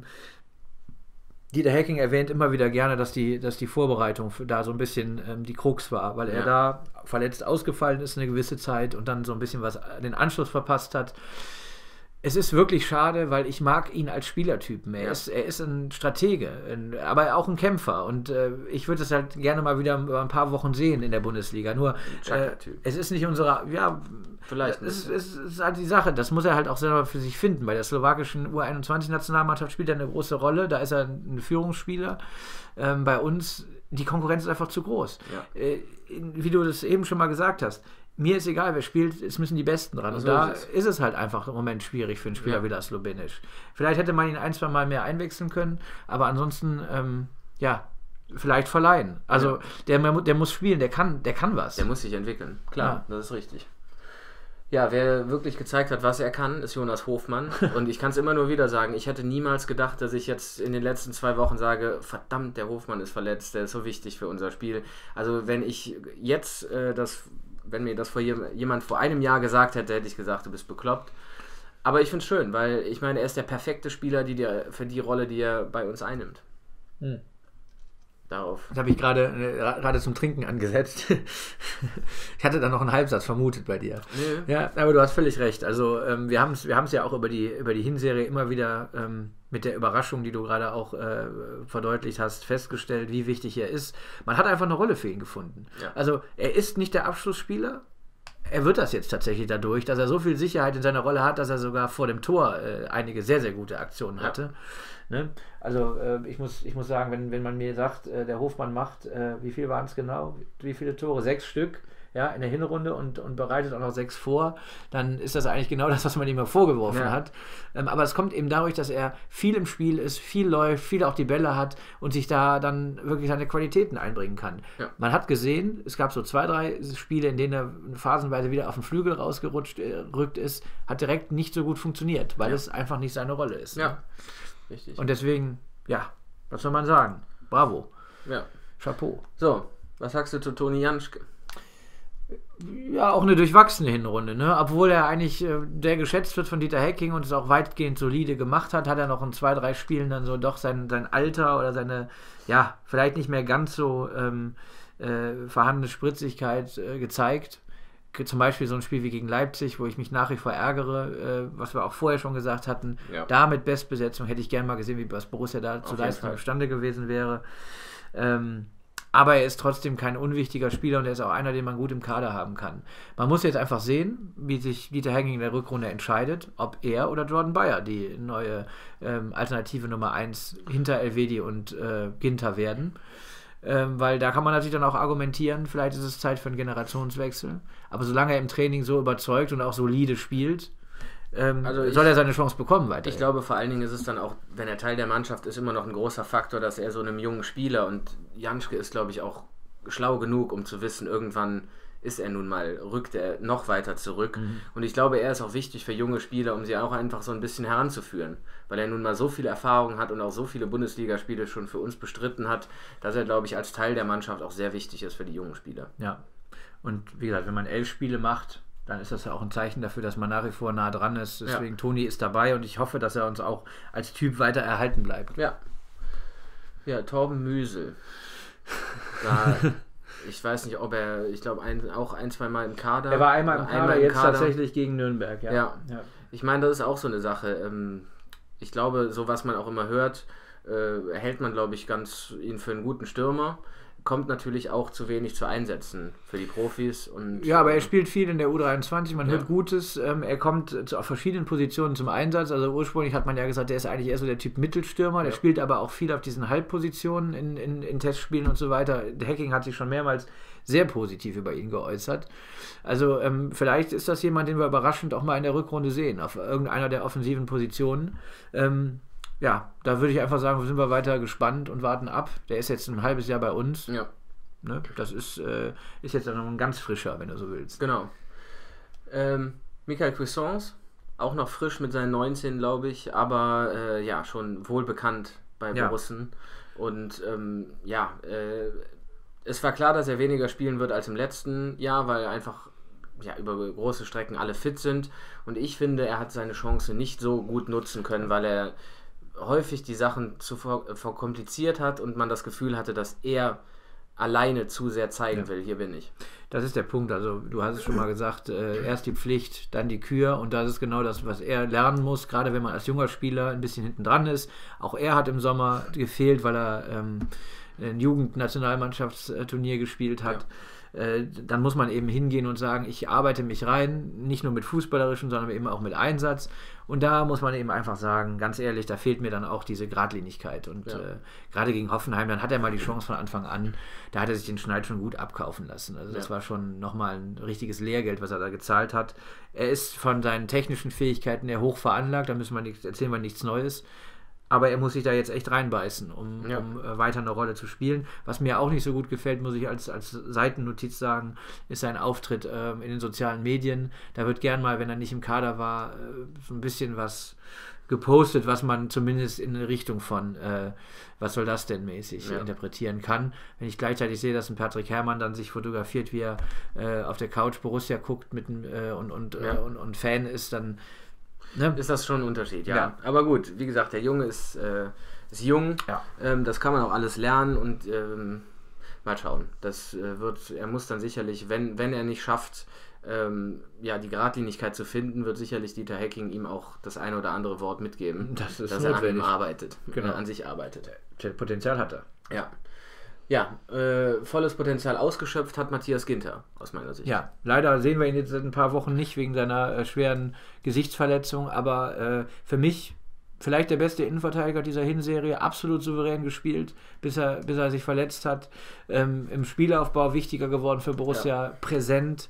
Dieter Hecking erwähnt immer wieder gerne, dass die Vorbereitung da so ein bisschen die Krux war, weil er da verletzt ausgefallen ist eine gewisse Zeit und dann so ein bisschen den Anschluss verpasst hat. Es ist wirklich schade, weil ich mag ihn als Spielertypen. Er ist ein Stratege, aber auch ein Kämpfer. Und ich würde es halt gerne mal wieder über ein paar Wochen sehen in der Bundesliga. Nur, es ist nicht unsere... Ja, vielleicht nicht. Es ist halt die Sache. Das muss er halt auch selber für sich finden. Bei der slowakischen U21-Nationalmannschaft spielt er eine große Rolle. Da ist er ein Führungsspieler. Bei uns, die Konkurrenz ist einfach zu groß. Ja. Wie du das eben schon mal gesagt hast. Mir ist egal, wer spielt, es müssen die Besten dran. Und so da ist es halt einfach im Moment schwierig für einen Spieler wie Laszlo Benesch. Vielleicht hätte man ihn 1-2 Mal mehr einwechseln können, aber ansonsten, vielleicht verleihen. Also der muss spielen, der kann was. Der muss sich entwickeln, klar, das ist richtig. Ja, wer wirklich gezeigt hat, was er kann, ist Jonas Hofmann. Und ich kann es immer nur wieder sagen, ich hätte niemals gedacht, dass ich jetzt in den letzten 2 Wochen sage, verdammt, der Hofmann ist verletzt, der ist so wichtig für unser Spiel. Also wenn ich jetzt wenn mir das jemand vor einem Jahr gesagt hätte, hätte ich gesagt, du bist bekloppt. Aber ich finde es schön, weil ich meine, er ist der perfekte Spieler für die Rolle, die er bei uns einnimmt. Darauf. Das habe ich gerade zum Trinken angesetzt. Ich hatte da noch einen Halbsatz vermutet bei dir. Nee. Ja, aber du hast völlig recht. Also wir haben es ja auch über die Hinserie immer wieder mit der Überraschung, die du gerade auch verdeutlicht hast, festgestellt, wie wichtig er ist. Man hat einfach eine Rolle für ihn gefunden. Ja. Also er ist nicht der Abschlussspieler. Er wird das jetzt tatsächlich dadurch, dass er so viel Sicherheit in seiner Rolle hat, dass er sogar vor dem Tor einige sehr, sehr gute Aktionen hatte. Ne? Also ich muss sagen, wenn man mir sagt, der Hofmann macht, wie viel waren es genau? Wie viele Tore? 6 Stück in der Hinrunde und bereitet auch noch 6 vor, dann ist das eigentlich genau das, was man ihm vorgeworfen hat. Aber es kommt eben dadurch, dass er viel im Spiel ist, viel läuft, viel auch die Bälle hat und sich da dann wirklich seine Qualitäten einbringen kann. Ja. Man hat gesehen, es gab so 2, 3 Spiele, in denen er phasenweise wieder auf den Flügel rausgerückt ist, hat direkt nicht so gut funktioniert, weil es einfach nicht seine Rolle ist. Ja, richtig. Und deswegen, was soll man sagen? Bravo. Ja. Chapeau. So, was sagst du zu Toni Janschke? Ja, auch eine durchwachsene Hinrunde, ne? Obwohl er eigentlich der geschätzt wird von Dieter Hecking und es auch weitgehend solide gemacht hat, hat er noch in 2, 3 Spielen dann so doch sein Alter oder seine, vielleicht nicht mehr ganz so vorhandene Spritzigkeit gezeigt. Zum Beispiel so ein Spiel wie gegen Leipzig, wo ich mich nach wie vor ärgere, was wir auch vorher schon gesagt hatten. Ja. Da mit Bestbesetzung hätte ich gerne mal gesehen, wie was Borussia da zu leisten imstande gewesen wäre. Aber er ist trotzdem kein unwichtiger Spieler und er ist auch einer, den man gut im Kader haben kann. Man muss jetzt einfach sehen, wie sich Dieter Hecking in der Rückrunde entscheidet, ob er oder Jordan Bayer die neue Alternative Nummer 1 hinter Elvedi und Ginter werden. Weil da kann man natürlich dann auch argumentieren, vielleicht ist es Zeit für einen Generationswechsel. Aber solange er im Training so überzeugt und auch solide spielt, soll er seine Chance bekommen weiter. Ich glaube, vor allen Dingen ist es dann auch, wenn er Teil der Mannschaft ist, immer noch ein großer Faktor, dass er so einem jungen Spieler, und Janschke ist, glaube ich, auch schlau genug, um zu wissen, irgendwann ist er nun mal, rückt er noch weiter zurück. Und ich glaube, er ist auch wichtig für junge Spieler, um sie auch einfach so ein bisschen heranzuführen, weil er nun mal so viel Erfahrung hat und auch so viele Bundesligaspiele schon für uns bestritten hat, dass er, glaube ich, als Teil der Mannschaft auch sehr wichtig ist für die jungen Spieler. Ja, und wie gesagt, wenn man 11 Spiele macht, dann ist das ja auch ein Zeichen dafür, dass man nach wie vor nah dran ist. Deswegen Toni ist dabei und ich hoffe, dass er uns auch als Typ weiter erhalten bleibt. Ja, Torben Müsel. Ich weiß nicht, ob er, ich glaube, auch 1, 2 Mal im Kader. Er war einmal im Kader, jetzt tatsächlich gegen Nürnberg. Ja. Ich meine, das ist auch so eine Sache. Ich glaube, so was man auch immer hört, hält man, glaube ich, ihn für einen guten Stürmer. kommt natürlich auch zu wenig zu Einsätzen für die Profis. Und ja, aber er spielt viel in der U23, man hört Gutes. Er kommt auf verschiedenen Positionen zum Einsatz. Also ursprünglich hat man ja gesagt, der ist eigentlich eher so der Typ Mittelstürmer. Der spielt aber auch viel auf diesen Halbpositionen in Testspielen und so weiter. Der Hacking hat sich schon mehrmals sehr positiv über ihn geäußert. Also vielleicht ist das jemand, den wir überraschend auch mal in der Rückrunde sehen, auf irgendeiner der offensiven Positionen. Ja, da würde ich einfach sagen, sind wir weiter gespannt und warten ab. Der ist jetzt ein halbes Jahr bei uns. Ja. Ne? Das ist jetzt noch ein ganz frischer, wenn du so willst. Genau. Michael Cuisance, auch noch frisch mit seinen 19, glaube ich, aber schon wohlbekannt bei Borussen. Und es war klar, dass er weniger spielen wird als im letzten Jahr, weil einfach über große Strecken alle fit sind. Und ich finde, er hat seine Chance nicht so gut nutzen können, weil er häufig die Sachen zu verkompliziert hat und man das Gefühl hatte, dass er alleine zu sehr zeigen will, hier bin ich. Das ist der Punkt, also du hast es schon mal gesagt, erst die Pflicht, dann die Kür und das ist genau das, was er lernen muss, gerade wenn man als junger Spieler ein bisschen hinten dran ist. Auch er hat im Sommer gefehlt, weil er ein Jugendnationalmannschaftsturnier gespielt hat. Ja. Dann muss man eben hingehen und sagen, ich arbeite mich rein, nicht nur mit fußballerischen, sondern eben auch mit Einsatz. Und da muss man eben einfach sagen, ganz ehrlich, da fehlt mir dann auch diese Geradlinigkeit. Und gerade gegen Hoffenheim, dann hat er mal die Chance von Anfang an, da hat er sich den Schneid schon gut abkaufen lassen. Also das war schon nochmal ein richtiges Lehrgeld, was er da gezahlt hat. Er ist von seinen technischen Fähigkeiten her hoch veranlagt, da erzählen wir nichts Neues. Aber er muss sich da jetzt echt reinbeißen, um weiter eine Rolle zu spielen. Was mir auch nicht so gut gefällt, muss ich als Seitennotiz sagen, ist sein Auftritt in den sozialen Medien. Da wird gern mal, wenn er nicht im Kader war, so ein bisschen was gepostet, was man zumindest in eine Richtung von was soll das denn mäßig interpretieren kann. Wenn ich gleichzeitig sehe, dass ein Patrick Herrmann dann sich fotografiert, wie er auf der Couch Borussia guckt und Fan ist, dann ist das schon ein Unterschied, ja. Aber gut, wie gesagt, der Junge ist jung, das kann man auch alles lernen und mal schauen. Er muss dann sicherlich, wenn er nicht schafft, die Geradlinigkeit zu finden, wird sicherlich Dieter Hecking ihm auch das eine oder andere Wort mitgeben, dass er an ihm arbeitet, an sich arbeitet. Potenzial hat er. Ja. Ja, volles Potenzial ausgeschöpft hat Matthias Ginter, aus meiner Sicht. Ja, leider sehen wir ihn jetzt seit ein paar Wochen nicht wegen seiner schweren Gesichtsverletzung, aber für mich vielleicht der beste Innenverteidiger dieser Hinserie, absolut souverän gespielt, bis er sich verletzt hat. Im Spielaufbau wichtiger geworden für Borussia, präsent.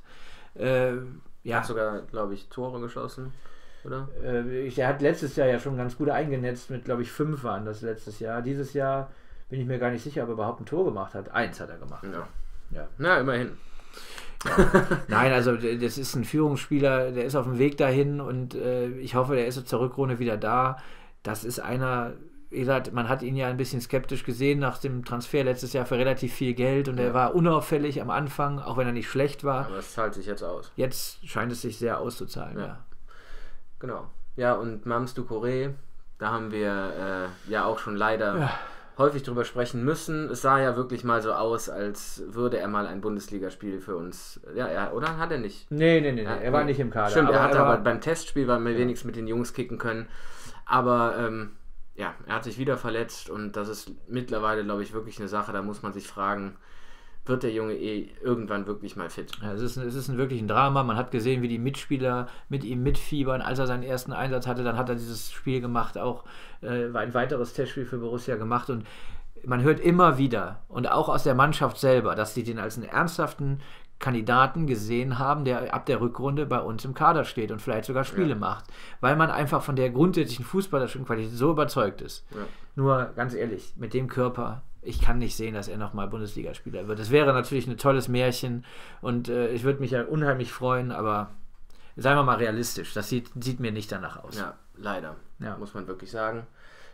Hat sogar, glaube ich, Tore geschossen, oder? Er hat letztes Jahr ja schon ganz gut eingenetzt, mit, glaube ich, 5 waren das letztes Jahr. Dieses Jahr bin ich mir gar nicht sicher, ob er überhaupt ein Tor gemacht hat. 1 hat er gemacht. Ja. Na, immerhin. Ja. Nein, also das ist ein Führungsspieler, der ist auf dem Weg dahin und ich hoffe, der ist zur Rückrunde wieder da. Das ist einer, wie gesagt, man hat ihn ja ein bisschen skeptisch gesehen nach dem Transfer letztes Jahr für relativ viel Geld und er war unauffällig am Anfang, auch wenn er nicht schlecht war. Aber es zahlt sich jetzt aus. Jetzt scheint es sich sehr auszuzahlen, ja. Genau. Ja, und Mams Doucouré, da haben wir auch schon leider häufig drüber sprechen müssen. Es sah ja wirklich mal so aus, als würde er mal ein Bundesligaspiel für uns. Ja, oder? Hat er nicht? Nee. Er war nicht im Kader. Stimmt, er hatte aber beim Testspiel, weil wir wenigstens mit den Jungs kicken können. Aber er hat sich wieder verletzt und das ist mittlerweile, glaube ich, wirklich eine Sache, da muss man sich fragen, wird der Junge irgendwann wirklich mal fit? Ja, es ist wirklich ein Drama. Man hat gesehen, wie die Mitspieler mit ihm mitfiebern. Als er seinen ersten Einsatz hatte, dann hat er dieses Spiel gemacht, auch war ein weiteres Testspiel für Borussia gemacht und man hört immer wieder und auch aus der Mannschaft selber, dass sie den als einen ernsthaften Kandidaten gesehen haben, der ab der Rückrunde bei uns im Kader steht und vielleicht sogar Spiele macht, weil man einfach von der grundsätzlichen fußballerischen Qualität so überzeugt ist. Ja. Nur ganz ehrlich, mit dem Körper, ich kann nicht sehen, dass er nochmal Bundesligaspieler wird. Das wäre natürlich ein tolles Märchen und ich würde mich ja unheimlich freuen, aber seien wir mal realistisch, das sieht mir nicht danach aus. Ja, leider, muss man wirklich sagen.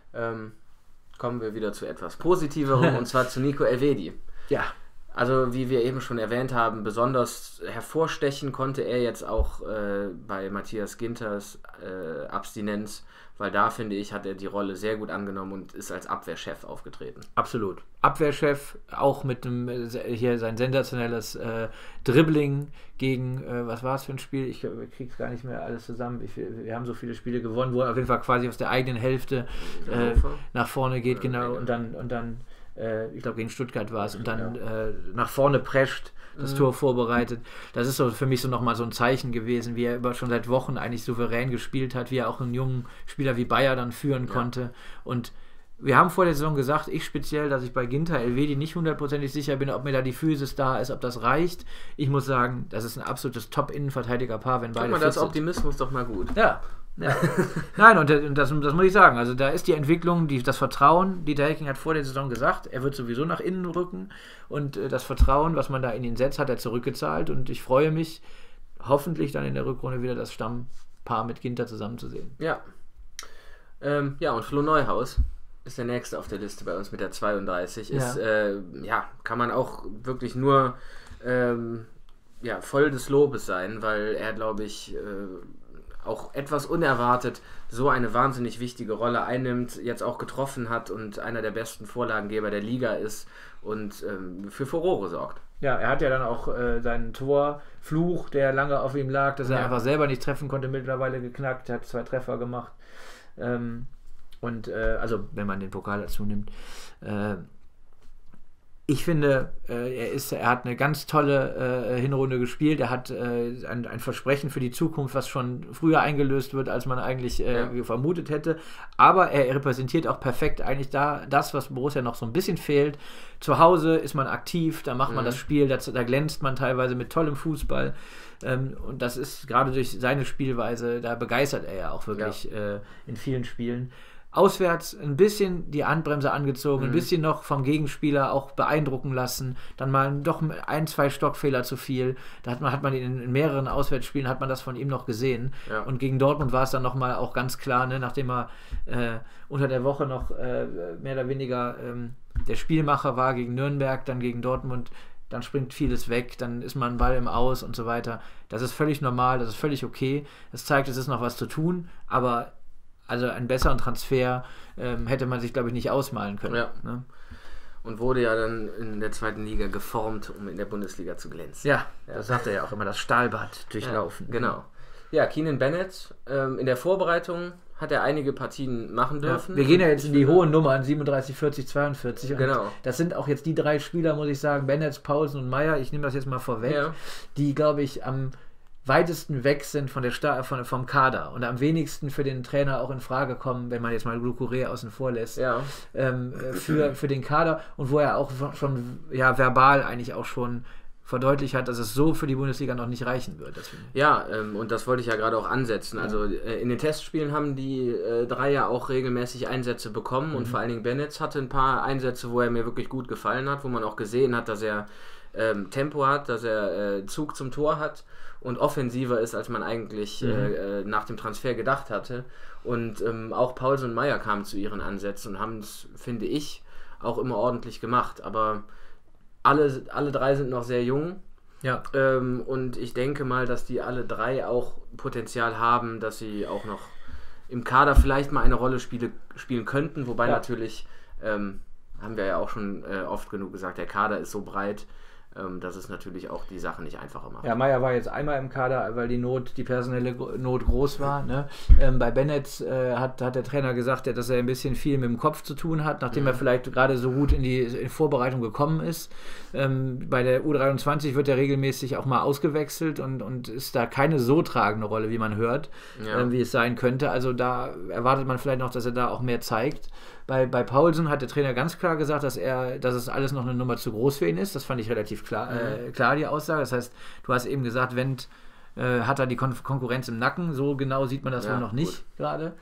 Kommen wir wieder zu etwas Positiverem und zwar zu Nico Elvedi. Ja. Also wie wir eben schon erwähnt haben, besonders hervorstechen konnte er jetzt auch bei Matthias Ginters Abstinenz, weil da, finde ich, hat er die Rolle sehr gut angenommen und ist als Abwehrchef aufgetreten. Absolut. Abwehrchef, auch mit dem hier sein sensationelles Dribbling gegen, was war es für ein Spiel? Ich krieg's gar nicht mehr alles zusammen. Wir haben so viele Spiele gewonnen, wo er auf jeden Fall quasi aus der eigenen Hälfte nach vorne geht, genau, und dann ich glaube gegen Stuttgart war es, und dann nach vorne prescht, das Tor vorbereitet. Das ist so für mich so nochmal so ein Zeichen gewesen, wie er schon seit Wochen eigentlich souverän gespielt hat, wie er auch einen jungen Spieler wie Bayer dann führen konnte. Und wir haben vor der Saison gesagt, ich speziell, dass ich bei Ginter Elvedi nicht hundertprozentig sicher bin, ob mir da die Physis da ist, ob das reicht. Ich muss sagen, das ist ein absolutes Top-Innenverteidiger-Paar, wenn beide fit sind. Das Optimismus doch mal gut. Ja. Nein, und das muss ich sagen. Also da ist die Entwicklung, das Vertrauen. Dieter Hecking hat vor der Saison gesagt, er wird sowieso nach innen rücken. Und das Vertrauen, was man da in ihn setzt, hat er zurückgezahlt. Und ich freue mich, hoffentlich dann in der Rückrunde wieder das Stammpaar mit Ginter zusammenzusehen. Ja. Und Flo Neuhaus ist der nächste auf der Liste bei uns mit der 32. Ist, kann man auch wirklich nur voll des Lobes sein, weil er, glaube ich, auch etwas unerwartet so eine wahnsinnig wichtige Rolle einnimmt, jetzt auch getroffen hat und einer der besten Vorlagengeber der Liga ist und für Furore sorgt. Ja, er hat ja dann auch seinen Torfluch, der lange auf ihm lag, dass er einfach selber nicht treffen konnte, mittlerweile geknackt, er hat 2 Treffer gemacht. Also wenn man den Pokal dazu nimmt. Ich finde, er hat eine ganz tolle Hinrunde gespielt. Er hat ein Versprechen für die Zukunft, was schon früher eingelöst wird, als man eigentlich vermutet hätte. Aber er repräsentiert auch perfekt eigentlich das, was Borussia noch so ein bisschen fehlt. Zu Hause ist man aktiv, da macht man das Spiel, da glänzt man teilweise mit tollem Fußball. Und das ist gerade durch seine Spielweise, da begeistert er ja auch wirklich in vielen Spielen. Auswärts ein bisschen die Handbremse angezogen, ein bisschen noch vom Gegenspieler auch beeindrucken lassen, dann mal doch 1-2 Stockfehler zu viel. Da hat man in mehreren Auswärtsspielen hat man das von ihm noch gesehen. Ja. Und gegen Dortmund war es dann nochmal auch ganz klar, ne, nachdem er unter der Woche noch mehr oder weniger der Spielmacher war gegen Nürnberg, dann gegen Dortmund, dann springt vieles weg, dann ist man ein Ball im Aus und so weiter. Das ist völlig normal, das ist völlig okay. Das zeigt, es ist noch was zu tun, aber also einen besseren Transfer hätte man sich, glaube ich, nicht ausmalen können. Ja. Ne? Und wurde ja dann in der 2. Liga geformt, um in der Bundesliga zu glänzen. Ja, das sagt er ja auch immer, das Stahlbad durchlaufen. Ja, genau. Ja, Keenan Bennett, in der Vorbereitung hat er einige Partien machen dürfen. Ja, wir gehen ja jetzt in die hohen Nummern, 37, 40, 42. Genau. Das sind auch jetzt die 3 Spieler, muss ich sagen, Bennett, Paulsen und Meyer, ich nehme das jetzt mal vorweg, die, glaube ich, am weitesten weg sind vom Kader und am wenigsten für den Trainer auch in Frage kommen, wenn man jetzt mal Doucouré außen vor lässt, für den Kader, und wo er auch schon verbal eigentlich auch schon verdeutlicht hat, dass es so für die Bundesliga noch nicht reichen wird. Und das wollte ich ja gerade auch ansetzen. Ja. Also in den Testspielen haben die 3 ja auch regelmäßig Einsätze bekommen und vor allen Dingen Bennett hatte ein paar Einsätze, wo er mir wirklich gut gefallen hat, wo man auch gesehen hat, dass er Tempo hat, dass er Zug zum Tor hat und offensiver ist, als man eigentlich nach dem Transfer gedacht hatte. Und auch Paulsen und Meyer kamen zu ihren Ansätzen und haben es, finde ich, auch immer ordentlich gemacht. Aber alle 3 sind noch sehr jung. Ja. Und ich denke mal, dass die alle 3 auch Potenzial haben, dass sie auch noch im Kader vielleicht mal eine Rolle spielen könnten. Wobei natürlich, haben wir ja auch schon oft genug gesagt, der Kader ist so breit, dass es natürlich auch die Sache nicht einfacher macht. Ja, Meyer war jetzt einmal im Kader, weil die personelle Not groß war. Ne? Bei Bennett hat der Trainer gesagt, dass er ein bisschen viel mit dem Kopf zu tun hat, nachdem er vielleicht gerade so gut in die Vorbereitung gekommen ist. Bei der U23 wird er regelmäßig auch mal ausgewechselt und ist da keine so tragende Rolle, wie man hört, wie es sein könnte. Also da erwartet man vielleicht noch, dass er da auch mehr zeigt. Bei Paulsen hat der Trainer ganz klar gesagt, dass es alles noch eine Nummer zu groß für ihn ist. Das fand ich relativ klar, die Aussage. Das heißt, du hast eben gesagt, Wendt hat da die Konkurrenz im Nacken. So genau sieht man das wohl noch nicht gerade.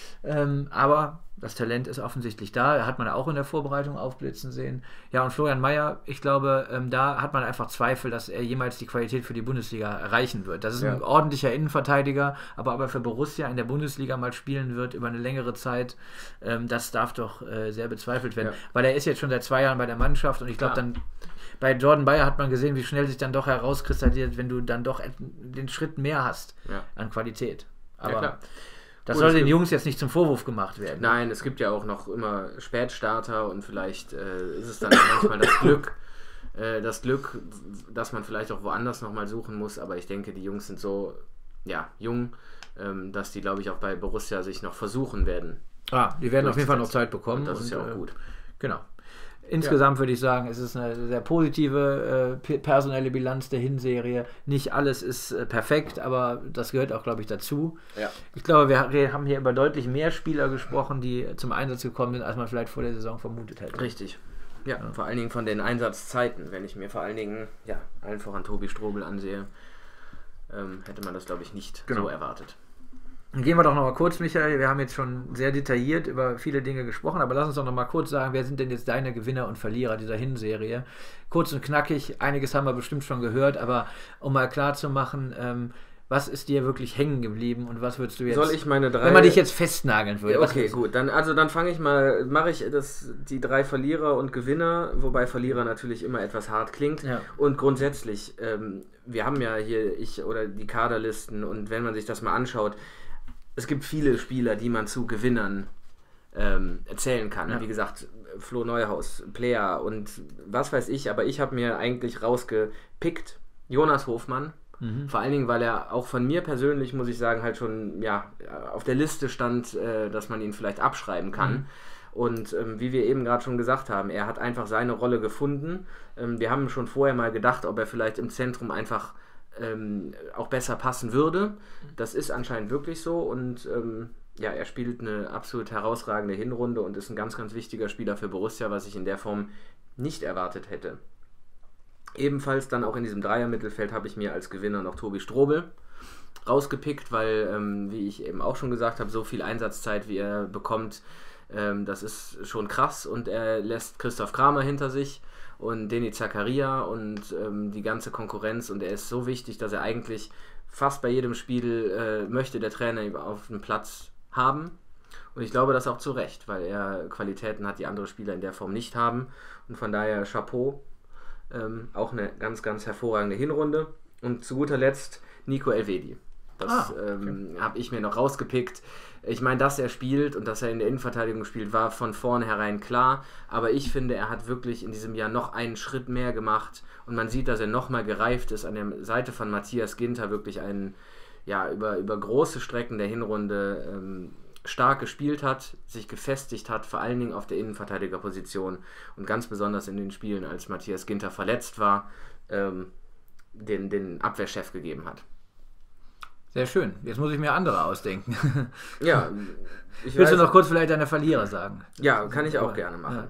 Aber das Talent ist offensichtlich da. Hat man auch in der Vorbereitung aufblitzen sehen. Ja, und Florian Meyer, ich glaube, da hat man einfach Zweifel, dass er jemals die Qualität für die Bundesliga erreichen wird. Das ist ein ordentlicher Innenverteidiger, aber für Borussia in der Bundesliga mal spielen wird über eine längere Zeit, das darf doch sehr bezweifelt werden. Ja. Weil er ist jetzt schon seit 2 Jahren bei der Mannschaft und ich glaube dann, bei Jordan Bayer hat man gesehen, wie schnell sich dann doch herauskristallisiert, wenn du dann doch den Schritt mehr hast an Qualität. Aber das soll den Jungs jetzt nicht zum Vorwurf gemacht werden. Nein, es gibt ja auch noch immer Spätstarter und vielleicht ist es dann manchmal das Glück, dass man vielleicht auch woanders nochmal suchen muss, aber ich denke, die Jungs sind so jung, dass die, glaube ich, auch bei Borussia sich noch versuchen werden. Die werden auf jeden Fall noch Zeit bekommen. Und das ist ja auch gut. Genau. Insgesamt würde ich sagen, es ist eine sehr positive personelle Bilanz der Hinserie. Nicht alles ist perfekt, aber das gehört auch, glaube ich, dazu. Ja. Ich glaube, wir haben hier über deutlich mehr Spieler gesprochen, die zum Einsatz gekommen sind, als man vielleicht vor der Saison vermutet hätte. Richtig. Ja, vor allen Dingen von den Einsatzzeiten. Wenn ich mir vor allen Dingen, allen voran Tobi Strobel ansehe, hätte man das, glaube ich, nicht so erwartet. Dann gehen wir doch noch mal kurz, Michael, wir haben jetzt schon sehr detailliert über viele Dinge gesprochen, aber lass uns doch noch mal kurz sagen, wer sind denn jetzt deine Gewinner und Verlierer dieser Hinserie? Kurz und knackig, einiges haben wir bestimmt schon gehört, aber um mal klar zu machen, was ist dir wirklich hängen geblieben und was würdest du jetzt... Soll ich meine 3... Wenn man dich jetzt festnageln würde. Okay, gut, dann mache ich die 3 Verlierer und Gewinner, wobei Verlierer natürlich immer etwas hart klingt. Ja. Und grundsätzlich, wir haben ja hier die Kaderlisten und wenn man sich das mal anschaut, es gibt viele Spieler, die man zu Gewinnern erzählen kann. Ja. Wie gesagt, Flo Neuhaus, Player und was weiß ich, aber ich habe mir eigentlich rausgepickt, Jonas Hofmann. Vor allen Dingen, weil er auch von mir persönlich, muss ich sagen, halt schon auf der Liste stand, dass man ihn vielleicht abschreiben kann. Und wie wir eben gerade schon gesagt haben, er hat einfach seine Rolle gefunden. Wir haben schon vorher mal gedacht, ob er vielleicht im Zentrum einfach auch besser passen würde. Das ist anscheinend wirklich so und er spielt eine absolut herausragende Hinrunde und ist ein ganz, ganz wichtiger Spieler für Borussia, was ich in der Form nicht erwartet hätte. Ebenfalls dann auch in diesem Dreier-Mittelfeld habe ich mir als Gewinner noch Tobi Strobel rausgepickt, weil, wie ich eben auch schon gesagt habe, so viel Einsatzzeit, wie er bekommt, das ist schon krass und er lässt Christoph Kramer hinter sich und Deni Zakaria und die ganze Konkurrenz und er ist so wichtig, dass er eigentlich fast bei jedem Spiel möchte der Trainer ihn auf dem Platz haben und ich glaube das auch zu Recht, weil er Qualitäten hat, die andere Spieler in der Form nicht haben und von daher Chapeau. Auch eine ganz, ganz hervorragende Hinrunde. Und zu guter Letzt Nico Elvedi. Das habe ich mir noch rausgepickt. Ich meine, dass er spielt und dass er in der Innenverteidigung spielt, war von vornherein klar. Aber ich finde, er hat wirklich in diesem Jahr noch einen Schritt mehr gemacht. Und man sieht, dass er nochmal gereift ist an der Seite von Matthias Ginter. Wirklich über große Strecken der Hinrunde stark gespielt hat, sich gefestigt hat, vor allen Dingen auf der Innenverteidigerposition und ganz besonders in den Spielen, als Matthias Ginter verletzt war, den Abwehrchef gegeben hat. Sehr schön. Jetzt muss ich mir andere ausdenken. Ja. Willst du noch kurz vielleicht deine Verlierer sagen? Ja, kann ich auch gerne machen. Ja.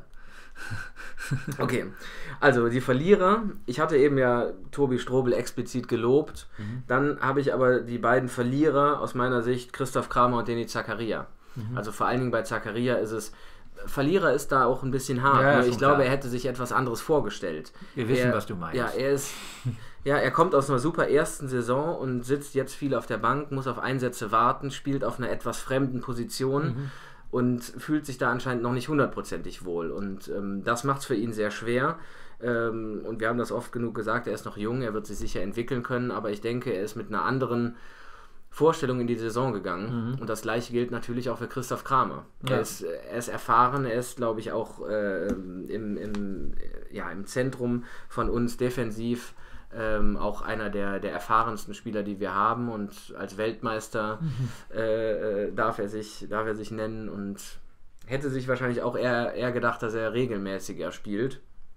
Okay, also die Verlierer, ich hatte eben ja Tobi Strobel explizit gelobt, dann habe ich aber die beiden Verlierer aus meiner Sicht, Christoph Kramer und Deni Zakaria. Also vor allen Dingen bei Zakaria Verlierer ist da auch ein bisschen hart. Ja, ich glaube, er hätte sich etwas anderes vorgestellt. Wir wissen, was du meinst. Ja, er kommt aus einer super ersten Saison und sitzt jetzt viel auf der Bank, muss auf Einsätze warten, spielt auf einer etwas fremden Position. Und fühlt sich da anscheinend noch nicht 100%ig wohl. Und das macht es für ihn sehr schwer. Und wir haben das oft genug gesagt, er ist noch jung, er wird sich sicher entwickeln können, aber ich denke, er ist mit einer anderen Vorstellung in die Saison gegangen. Und das gleiche gilt natürlich auch für Christoph Kramer. Ja. Er ist erfahren, er ist, glaube ich, auch im Zentrum von uns defensiv auch einer der erfahrensten Spieler, die wir haben und als Weltmeister darf er sich nennen und hätte sich wahrscheinlich auch eher gedacht, dass er regelmäßiger spielt.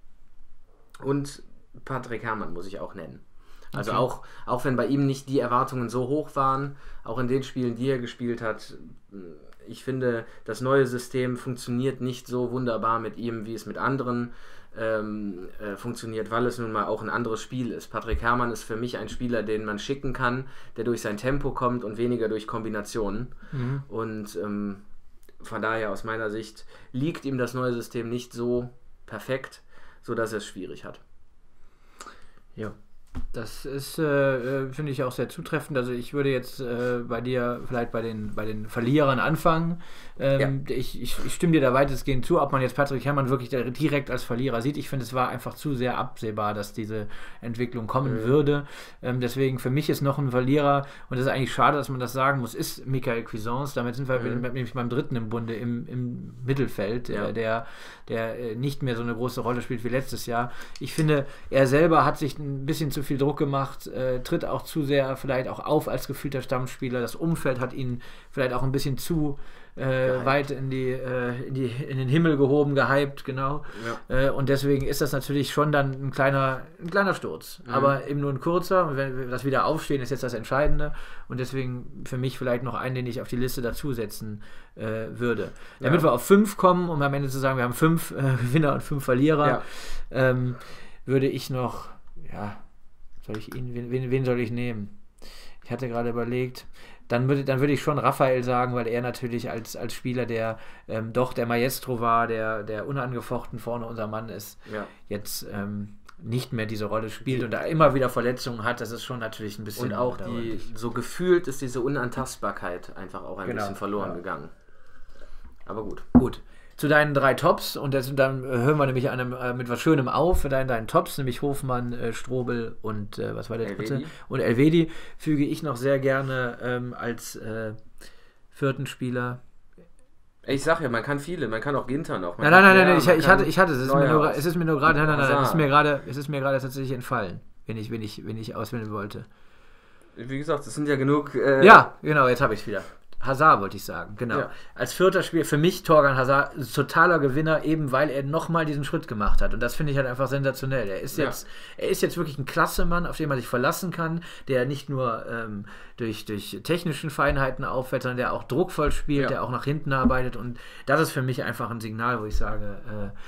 Und Patrick Herrmann muss ich auch nennen. Also okay. auch wenn bei ihm nicht die Erwartungen so hoch waren, auch in den Spielen, die er gespielt hat, ich finde, das neue System funktioniert nicht so wunderbar mit ihm, wie es mit anderen funktioniert, weil es nun mal auch ein anderes Spiel ist. Patrick Herrmann ist für mich ein Spieler, den man schicken kann, der durch sein Tempo kommt und weniger durch Kombinationen. Und von daher aus meiner Sicht liegt ihm das neue System nicht so perfekt, sodass er es schwierig hat. Ja. Das ist, finde ich, auch sehr zutreffend. Also ich würde jetzt bei dir vielleicht bei den Verlierern anfangen. Ich stimme dir da weitestgehend zu, ob man jetzt Patrick Herrmann wirklich direkt als Verlierer sieht. Ich finde, es war einfach zu sehr absehbar, dass diese Entwicklung kommen würde. Deswegen für mich ist noch ein Verlierer, und das ist eigentlich schade, dass man das sagen muss, ist Michael Cuisance. Damit sind wir nämlich beim dritten im Bunde im Mittelfeld, der nicht mehr so eine große Rolle spielt wie letztes Jahr. Ich finde, er selber hat sich ein bisschen zu viel Druck gemacht, tritt auch zu sehr vielleicht auch auf als gefühlter Stammspieler. Das Umfeld hat ihn vielleicht auch ein bisschen zu weit in den Himmel gehoben, gehypt, genau. Ja. Und deswegen ist das natürlich schon dann ein kleiner Sturz. Aber eben nur ein kurzer. Und wenn das wieder aufstehen, ist jetzt das Entscheidende. Und deswegen für mich vielleicht noch einen, den ich auf die Liste dazusetzen würde. Damit wir auf 5 kommen, um am Ende zu sagen, wir haben 5 Gewinner und 5 Verlierer, würde ich noch, wen soll ich nehmen? Ich hatte gerade überlegt, dann würde ich schon Raphael sagen, weil er natürlich als Spieler, der doch der Maestro war, der unangefochten vorne unser Mann ist, jetzt nicht mehr diese Rolle spielt und da immer wieder Verletzungen hat, das ist schon natürlich ein bisschen... Und auch so gefühlt ist diese Unantastbarkeit einfach auch ein bisschen verloren gegangen. Aber gut. Zu deinen 3 Tops, und dann hören wir nämlich mit was Schönem auf, für deinen Tops, nämlich Hofmann, Strobel und was war der dritte? Und Elvedi füge ich noch sehr gerne als 4. Spieler. Ich sag ja, man kann auch Ginter noch. Nein, ich hatte es. Es ist mir nur gerade tatsächlich entfallen, wenn ich auswählen wollte. Wie gesagt, es sind ja genug... Ja, genau, jetzt habe ich es wieder. Hazard wollte ich sagen, genau. Ja. Als 4. Spieler, für mich Thorgan Hazard, totaler Gewinner, eben weil er nochmal diesen Schritt gemacht hat. Und das finde ich halt einfach sensationell. Er ist jetzt wirklich ein Klassemann, auf den man sich verlassen kann, der nicht nur durch technischen Feinheiten auffällt, sondern der auch druckvoll spielt, der auch nach hinten arbeitet. Und das ist für mich einfach ein Signal, wo ich sage,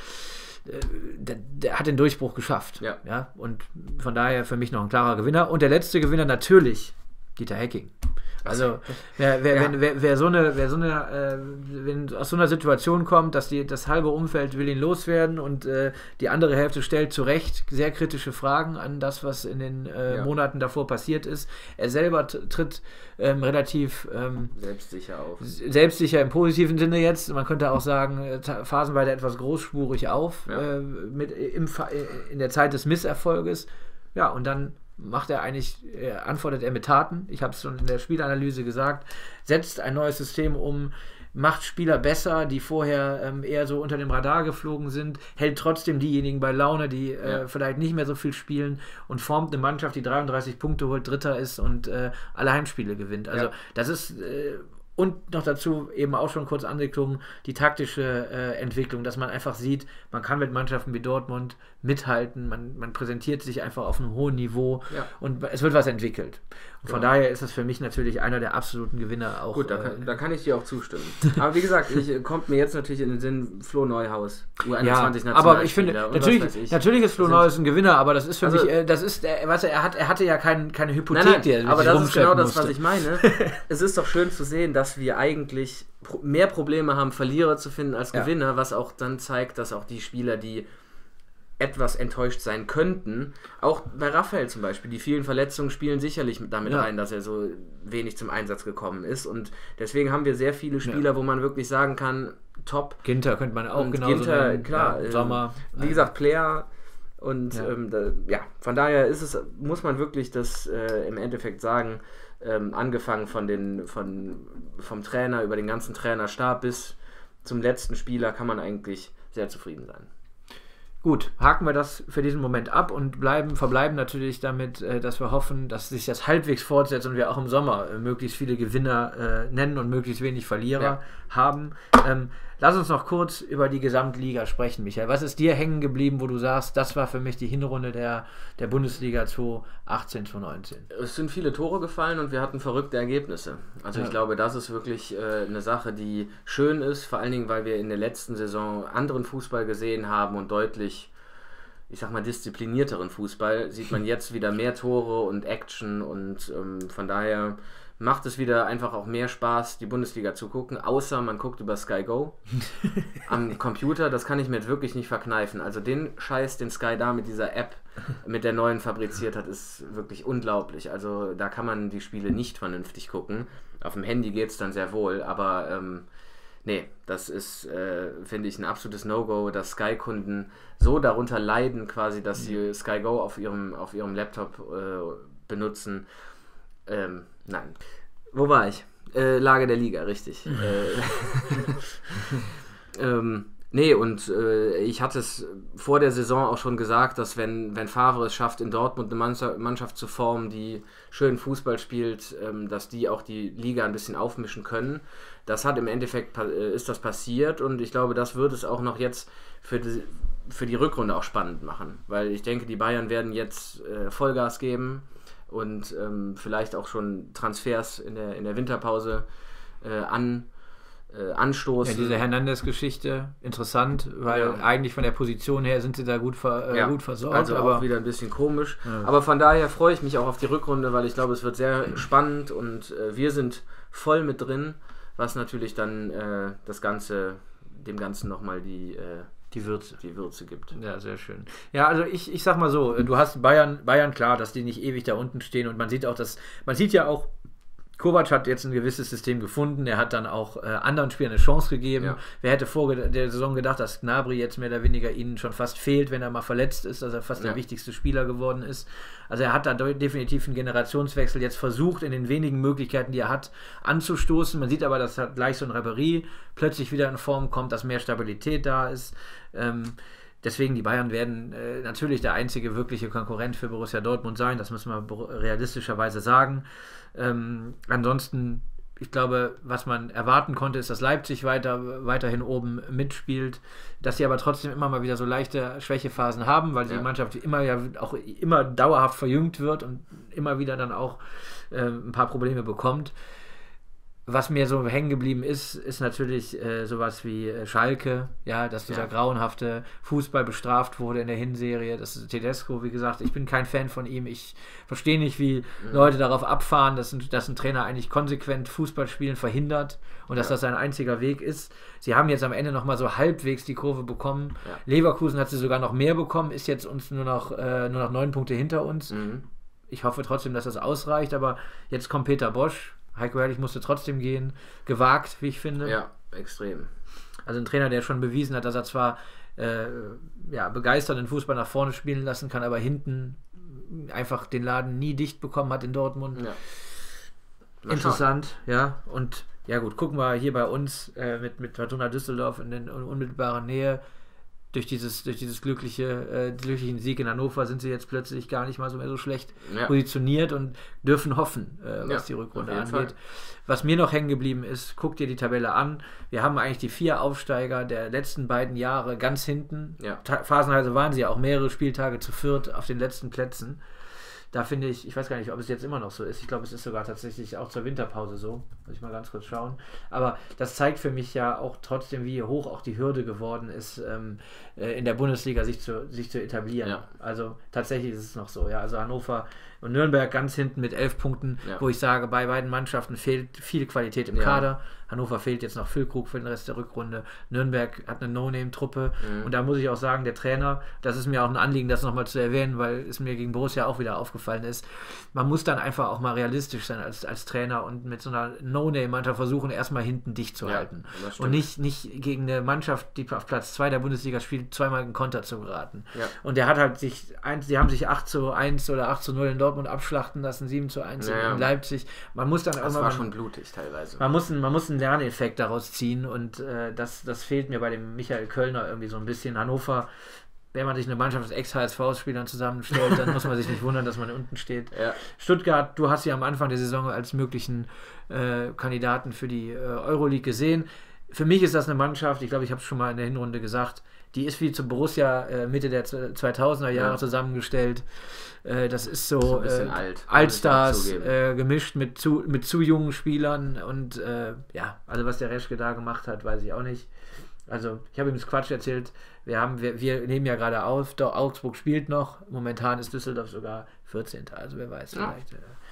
der hat den Durchbruch geschafft. Ja? Und von daher für mich noch ein klarer Gewinner. Und der letzte Gewinner natürlich Dieter Hecking. Also wenn aus so einer Situation kommt, dass das halbe Umfeld will ihn loswerden und die andere Hälfte stellt zu Recht sehr kritische Fragen an das, was in den Monaten davor passiert ist. Er selber tritt relativ selbstsicher auf. Selbstsicher im positiven Sinne jetzt. Man könnte auch sagen, phasenweise etwas großspurig auf in der Zeit des Misserfolges. Ja, und dann antwortet er mit Taten. Ich habe es schon in der Spielanalyse gesagt. Setzt ein neues System um, macht Spieler besser, die vorher eher so unter dem Radar geflogen sind, hält trotzdem diejenigen bei Laune, die vielleicht nicht mehr so viel spielen und formt eine Mannschaft, die 33 Punkte holt, Dritter ist und alle Heimspiele gewinnt. Also das ist... Und noch dazu eben auch schon kurz angeklungen, die taktische Entwicklung, dass man einfach sieht, man kann mit Mannschaften wie Dortmund mithalten, man präsentiert sich einfach auf einem hohen Niveau und es wird was entwickelt. Und von daher ist das für mich natürlich einer der absoluten Gewinner auch. Gut, da kann ich dir auch zustimmen. Aber wie gesagt, kommt mir jetzt natürlich in den Sinn Flo Neuhaus, U21 aber ich finde, natürlich ist Flo Neuhaus ein Gewinner, aber das ist für mich, er hatte ja keine Hypothek, die er aber das ist genau das, was ich meine. Es ist doch schön zu sehen, dass wir eigentlich mehr Probleme haben, Verlierer zu finden als Gewinner, was auch dann zeigt, dass auch die Spieler, die etwas enttäuscht sein könnten, auch bei Raphael zum Beispiel, die vielen Verletzungen spielen sicherlich damit rein, dass er so wenig zum Einsatz gekommen ist und deswegen haben wir sehr viele Spieler, wo man wirklich sagen kann, top. Ginter könnte man auch genauso nennen. Klar, Sommer. Wie gesagt, Player und von daher muss man wirklich das im Endeffekt sagen, angefangen vom Trainer über den ganzen Trainerstab bis zum letzten Spieler kann man eigentlich sehr zufrieden sein. Gut, haken wir das für diesen Moment ab und verbleiben natürlich damit, dass wir hoffen, dass sich das halbwegs fortsetzt und wir auch im Sommer möglichst viele Gewinner nennen und möglichst wenig Verlierer haben. Lass uns noch kurz über die Gesamtliga sprechen, Michael. Was ist dir hängen geblieben, wo du sagst, das war für mich die Hinrunde der Bundesliga 2018, 2019? Es sind viele Tore gefallen und wir hatten verrückte Ergebnisse. Also ich glaube, das ist wirklich eine Sache, die schön ist, vor allen Dingen, weil wir in der letzten Saison anderen Fußball gesehen haben und deutlich, ich sag mal, disziplinierteren Fußball. Sieht man jetzt wieder mehr Tore und Action und von daher macht es wieder einfach auch mehr Spaß, die Bundesliga zu gucken, außer man guckt über Sky Go am Computer, das kann ich mir jetzt wirklich nicht verkneifen. Also den Scheiß, den Sky da mit dieser App, mit der neuen fabriziert hat, ist wirklich unglaublich. Also da kann man die Spiele nicht vernünftig gucken. Auf dem Handy geht es dann sehr wohl, aber das ist, finde ich, ein absolutes No-Go, dass Sky-Kunden so darunter leiden quasi, dass sie Sky Go auf ihrem Laptop benutzen. Nein. Wo war ich? Lage der Liga, richtig. Nee, und ich hatte es vor der Saison auch schon gesagt, dass wenn Favre es schafft, in Dortmund eine Mannschaft zu formen, die schön Fußball spielt, dass die auch die Liga ein bisschen aufmischen können. Das hat im Endeffekt, ist das passiert, und ich glaube, das wird es auch noch jetzt für die Rückrunde auch spannend machen, weil ich denke, die Bayern werden jetzt Vollgas geben und vielleicht auch schon Transfers in der Winterpause anstoßen. Ja, diese Hernandez-Geschichte, interessant, weil eigentlich von der Position her sind sie da gut versorgt. Also aber auch wieder ein bisschen komisch. Ja. Aber von daher freue ich mich auch auf die Rückrunde, weil ich glaube, es wird sehr spannend, und wir sind voll mit drin, was natürlich dann dem Ganzen nochmal die Würze gibt. Ja, sehr schön. Ja, also ich sag mal so, du hast Bayern klar, dass die nicht ewig da unten stehen, und man sieht ja auch, Kovac hat jetzt ein gewisses System gefunden, er hat dann auch anderen Spielern eine Chance gegeben. Ja. Wer hätte vor der Saison gedacht, dass Gnabry jetzt mehr oder weniger ihnen schon fast fehlt, wenn er mal verletzt ist, dass er fast der wichtigste Spieler geworden ist. Also er hat da definitiv einen Generationswechsel jetzt versucht, in den wenigen Möglichkeiten, die er hat, anzustoßen. Man sieht aber, dass halt gleich so ein Ribéry plötzlich wieder in Form kommt, dass mehr Stabilität da ist. Deswegen, die Bayern werden natürlich der einzige wirkliche Konkurrent für Borussia Dortmund sein, das müssen wir realistischerweise sagen. Ansonsten, ich glaube, was man erwarten konnte, ist, dass Leipzig weiterhin oben mitspielt, dass sie aber trotzdem immer mal wieder so leichte Schwächephasen haben, weil die Mannschaft immer dauerhaft verjüngt wird und immer wieder dann auch ein paar Probleme bekommt. Was mir so hängen geblieben ist natürlich sowas wie Schalke, ja, dass dieser grauenhafte Fußball bestraft wurde in der Hinserie. Das ist Tedesco, wie gesagt, ich bin kein Fan von ihm. Ich verstehe nicht, wie Leute darauf abfahren, dass ein Trainer eigentlich konsequent Fußballspielen verhindert und dass das sein einziger Weg ist. Sie haben jetzt am Ende nochmal so halbwegs die Kurve bekommen. Ja. Leverkusen hat sie sogar noch mehr bekommen, ist jetzt uns nur noch 9 Punkte hinter uns. Mhm. Ich hoffe trotzdem, dass das ausreicht, aber jetzt kommt Peter Bosch. Heiko Herrlich musste trotzdem gehen. Gewagt, wie ich finde. Ja, extrem. Also ein Trainer, der schon bewiesen hat, dass er zwar begeisternden Fußball nach vorne spielen lassen kann, aber hinten einfach den Laden nie dicht bekommen hat in Dortmund. Ja. Interessant, ja. Und ja gut, gucken wir hier bei uns mit Fortuna Düsseldorf in der unmittelbaren Nähe. Durch dieses glücklichen Sieg in Hannover sind sie jetzt plötzlich gar nicht mal so schlecht positioniert und dürfen hoffen, was die Rückrunde angeht. Fall. Was mir noch hängen geblieben ist, guck dir die Tabelle an. Wir haben eigentlich die 4 Aufsteiger der letzten beiden Jahre ganz hinten. Ja. Phasenweise waren sie ja auch mehrere Spieltage zu viert auf den letzten Plätzen. Da finde ich weiß gar nicht, ob es jetzt immer noch so ist. Ich glaube, es ist sogar tatsächlich auch zur Winterpause so. Muss ich mal ganz kurz schauen. Aber das zeigt für mich ja auch trotzdem, wie hoch auch die Hürde geworden ist, in der Bundesliga sich zu etablieren. Ja. Also tatsächlich ist es noch so. Ja, also Hannover und Nürnberg ganz hinten mit 11 Punkten, wo ich sage, bei beiden Mannschaften fehlt viel Qualität im Kader. Hannover fehlt jetzt noch Füllkrug für den Rest der Rückrunde. Nürnberg hat eine No-Name-Truppe. Und da muss ich auch sagen, der Trainer, das ist mir auch ein Anliegen, das nochmal zu erwähnen, weil es mir gegen Borussia auch wieder aufgefallen ist. Man muss dann einfach auch mal realistisch sein als Trainer und mit so einer No-Name-Mannschaft versuchen, erstmal hinten dicht zu halten. Und nicht gegen eine Mannschaft, die auf Platz 2 der Bundesliga spielt, zweimal in Konter zu geraten. Ja. Und der hat halt sie haben sich 8:1 oder 8:0 in Dortmund abschlachten lassen, 7:1 in Leipzig. Man muss dann das war schon blutig teilweise. Man muss einen Lerneffekt daraus ziehen, und das fehlt mir bei dem Michael Kölner irgendwie so ein bisschen. Hannover, wenn man sich eine Mannschaft aus Ex-HSV-Spielern zusammenstellt, dann muss man sich nicht wundern, dass man unten steht. Ja. Stuttgart, du hast sie am Anfang der Saison als möglichen Kandidaten für die Euroleague gesehen. Für mich ist das eine Mannschaft, ich glaube, ich habe es schon mal in der Hinrunde gesagt, die ist wie zu Borussia Mitte der 2000er Jahre zusammengestellt. Das ist so ein bisschen Allstars gemischt mit zu jungen Spielern, und also was der Reschke da gemacht hat, weiß ich auch nicht. Also ich habe ihm das Quatsch erzählt, wir nehmen ja gerade auf, Augsburg spielt noch, momentan ist Düsseldorf sogar 14. Also wer weiß, vielleicht.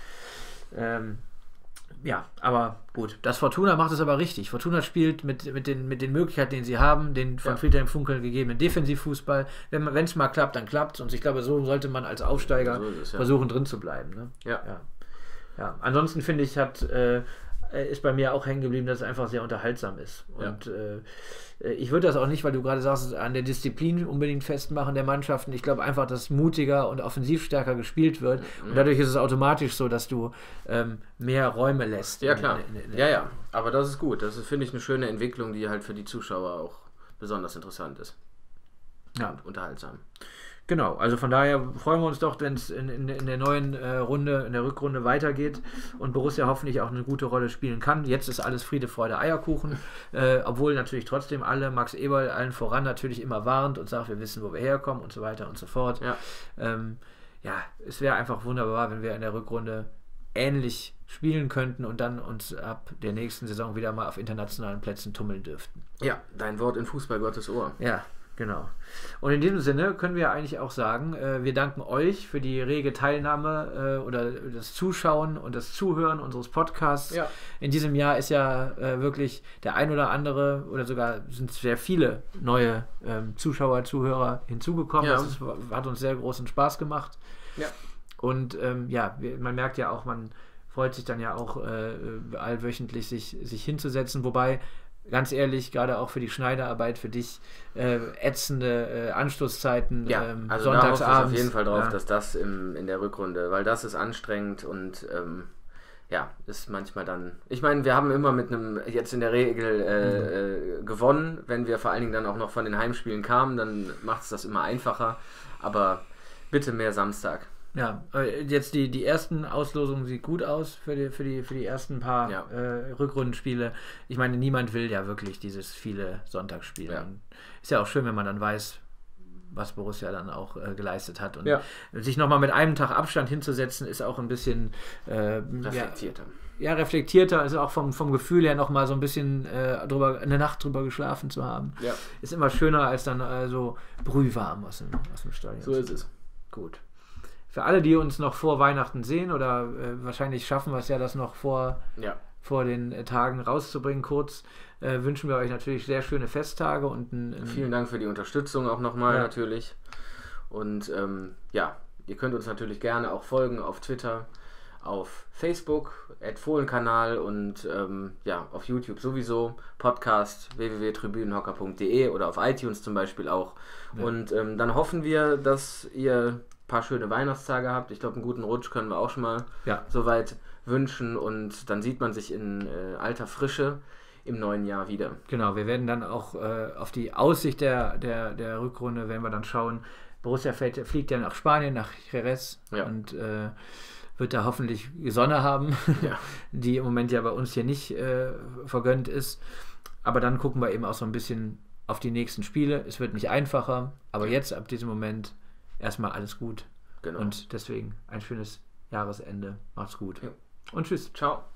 Aber gut. Das Fortuna macht es aber richtig. Fortuna spielt mit den Möglichkeiten, die sie haben, den von Friedhelm Funkel gegebenen Defensivfußball. Wenn es mal klappt, dann klappt es. Und ich glaube, so sollte man als Aufsteiger versuchen, drin zu bleiben. Ne? Ja. Ansonsten finde ich, ist bei mir auch hängen geblieben, dass es einfach sehr unterhaltsam ist. Und ich würde das auch nicht, weil du gerade sagst, an der Disziplin unbedingt festmachen der Mannschaften. Ich glaube einfach, dass mutiger und offensivstärker gespielt wird. Und dadurch ist es automatisch so, dass du mehr Räume lässt. Ja, klar. Aber das ist gut. Das ist, finde ich, eine schöne Entwicklung, die halt für die Zuschauer auch besonders interessant ist. Ja. Und unterhaltsam. Genau, also von daher freuen wir uns doch, wenn es in der neuen Runde, in der Rückrunde weitergeht und Borussia hoffentlich auch eine gute Rolle spielen kann. Jetzt ist alles Friede, Freude, Eierkuchen, obwohl natürlich trotzdem Max Eberl allen voran natürlich immer warnt und sagt, wir wissen, wo wir herkommen und so weiter und so fort. Ja, es wäre einfach wunderbar, wenn wir in der Rückrunde ähnlich spielen könnten und dann uns ab der nächsten Saison wieder mal auf internationalen Plätzen tummeln dürften. Ja, dein Wort in Fußball Gottes Ohr. Ja, genau. Und in diesem Sinne können wir eigentlich auch sagen, wir danken euch für die rege Teilnahme oder das Zuschauen und das Zuhören unseres Podcasts. Ja. In diesem Jahr ist ja wirklich der ein oder andere oder sogar sind sehr viele neue Zuschauer, Zuhörer hinzugekommen. Ja. Hat uns sehr großen Spaß gemacht. Ja. Und man merkt ja auch, man freut sich dann ja auch allwöchentlich sich hinzusetzen, wobei ganz ehrlich, gerade auch für die Schneiderarbeit, für dich ätzende Anstoßzeiten, also sonntagsabends. Da hoffe ich auf jeden Fall drauf, dass das in der Rückrunde, weil das ist anstrengend und ist manchmal dann, ich meine, wir haben immer mit einem, jetzt in der Regel gewonnen, wenn wir vor allen Dingen dann auch noch von den Heimspielen kamen, dann macht es das immer einfacher, aber bitte mehr Samstag. Ja, jetzt die ersten Auslosungen sieht gut aus für die ersten paar Rückrundenspiele. Ich meine, niemand will ja wirklich dieses viele Sonntagsspiele. Ja. Ist ja auch schön, wenn man dann weiß, was Borussia dann auch geleistet hat. Und sich nochmal mit einem Tag Abstand hinzusetzen, ist auch ein bisschen reflektierter. Reflektierter, also auch vom Gefühl her nochmal so ein bisschen eine Nacht drüber geschlafen zu haben. Ja. Ist immer schöner als dann so brühwarm aus dem Stadion. So ist es. Gut. Für alle, die uns noch vor Weihnachten sehen oder wahrscheinlich schaffen wir es ja, das noch vor den Tagen rauszubringen, kurz, wünschen wir euch natürlich sehr schöne Festtage und vielen Dank für die Unterstützung auch nochmal natürlich. Und ihr könnt uns natürlich gerne auch folgen auf Twitter, auf Facebook, @Fohlenkanal und auf YouTube sowieso, Podcast www.tribünenhocker.de oder auf iTunes zum Beispiel auch. Ja. Und dann hoffen wir, dass ihr paar schöne Weihnachtstage habt. Ich glaube, einen guten Rutsch können wir auch schon mal soweit wünschen und dann sieht man sich in alter Frische im neuen Jahr wieder. Genau, wir werden dann auch auf die Aussicht der Rückrunde, werden wir dann schauen. Borussia fliegt ja nach Spanien, nach Jerez und wird da hoffentlich die Sonne haben, die im Moment ja bei uns hier nicht vergönnt ist. Aber dann gucken wir eben auch so ein bisschen auf die nächsten Spiele. Es wird nicht einfacher, aber jetzt ab diesem Moment erstmal alles gut. Genau. Und deswegen ein schönes Jahresende. Macht's gut. Ja. Und tschüss. Ciao.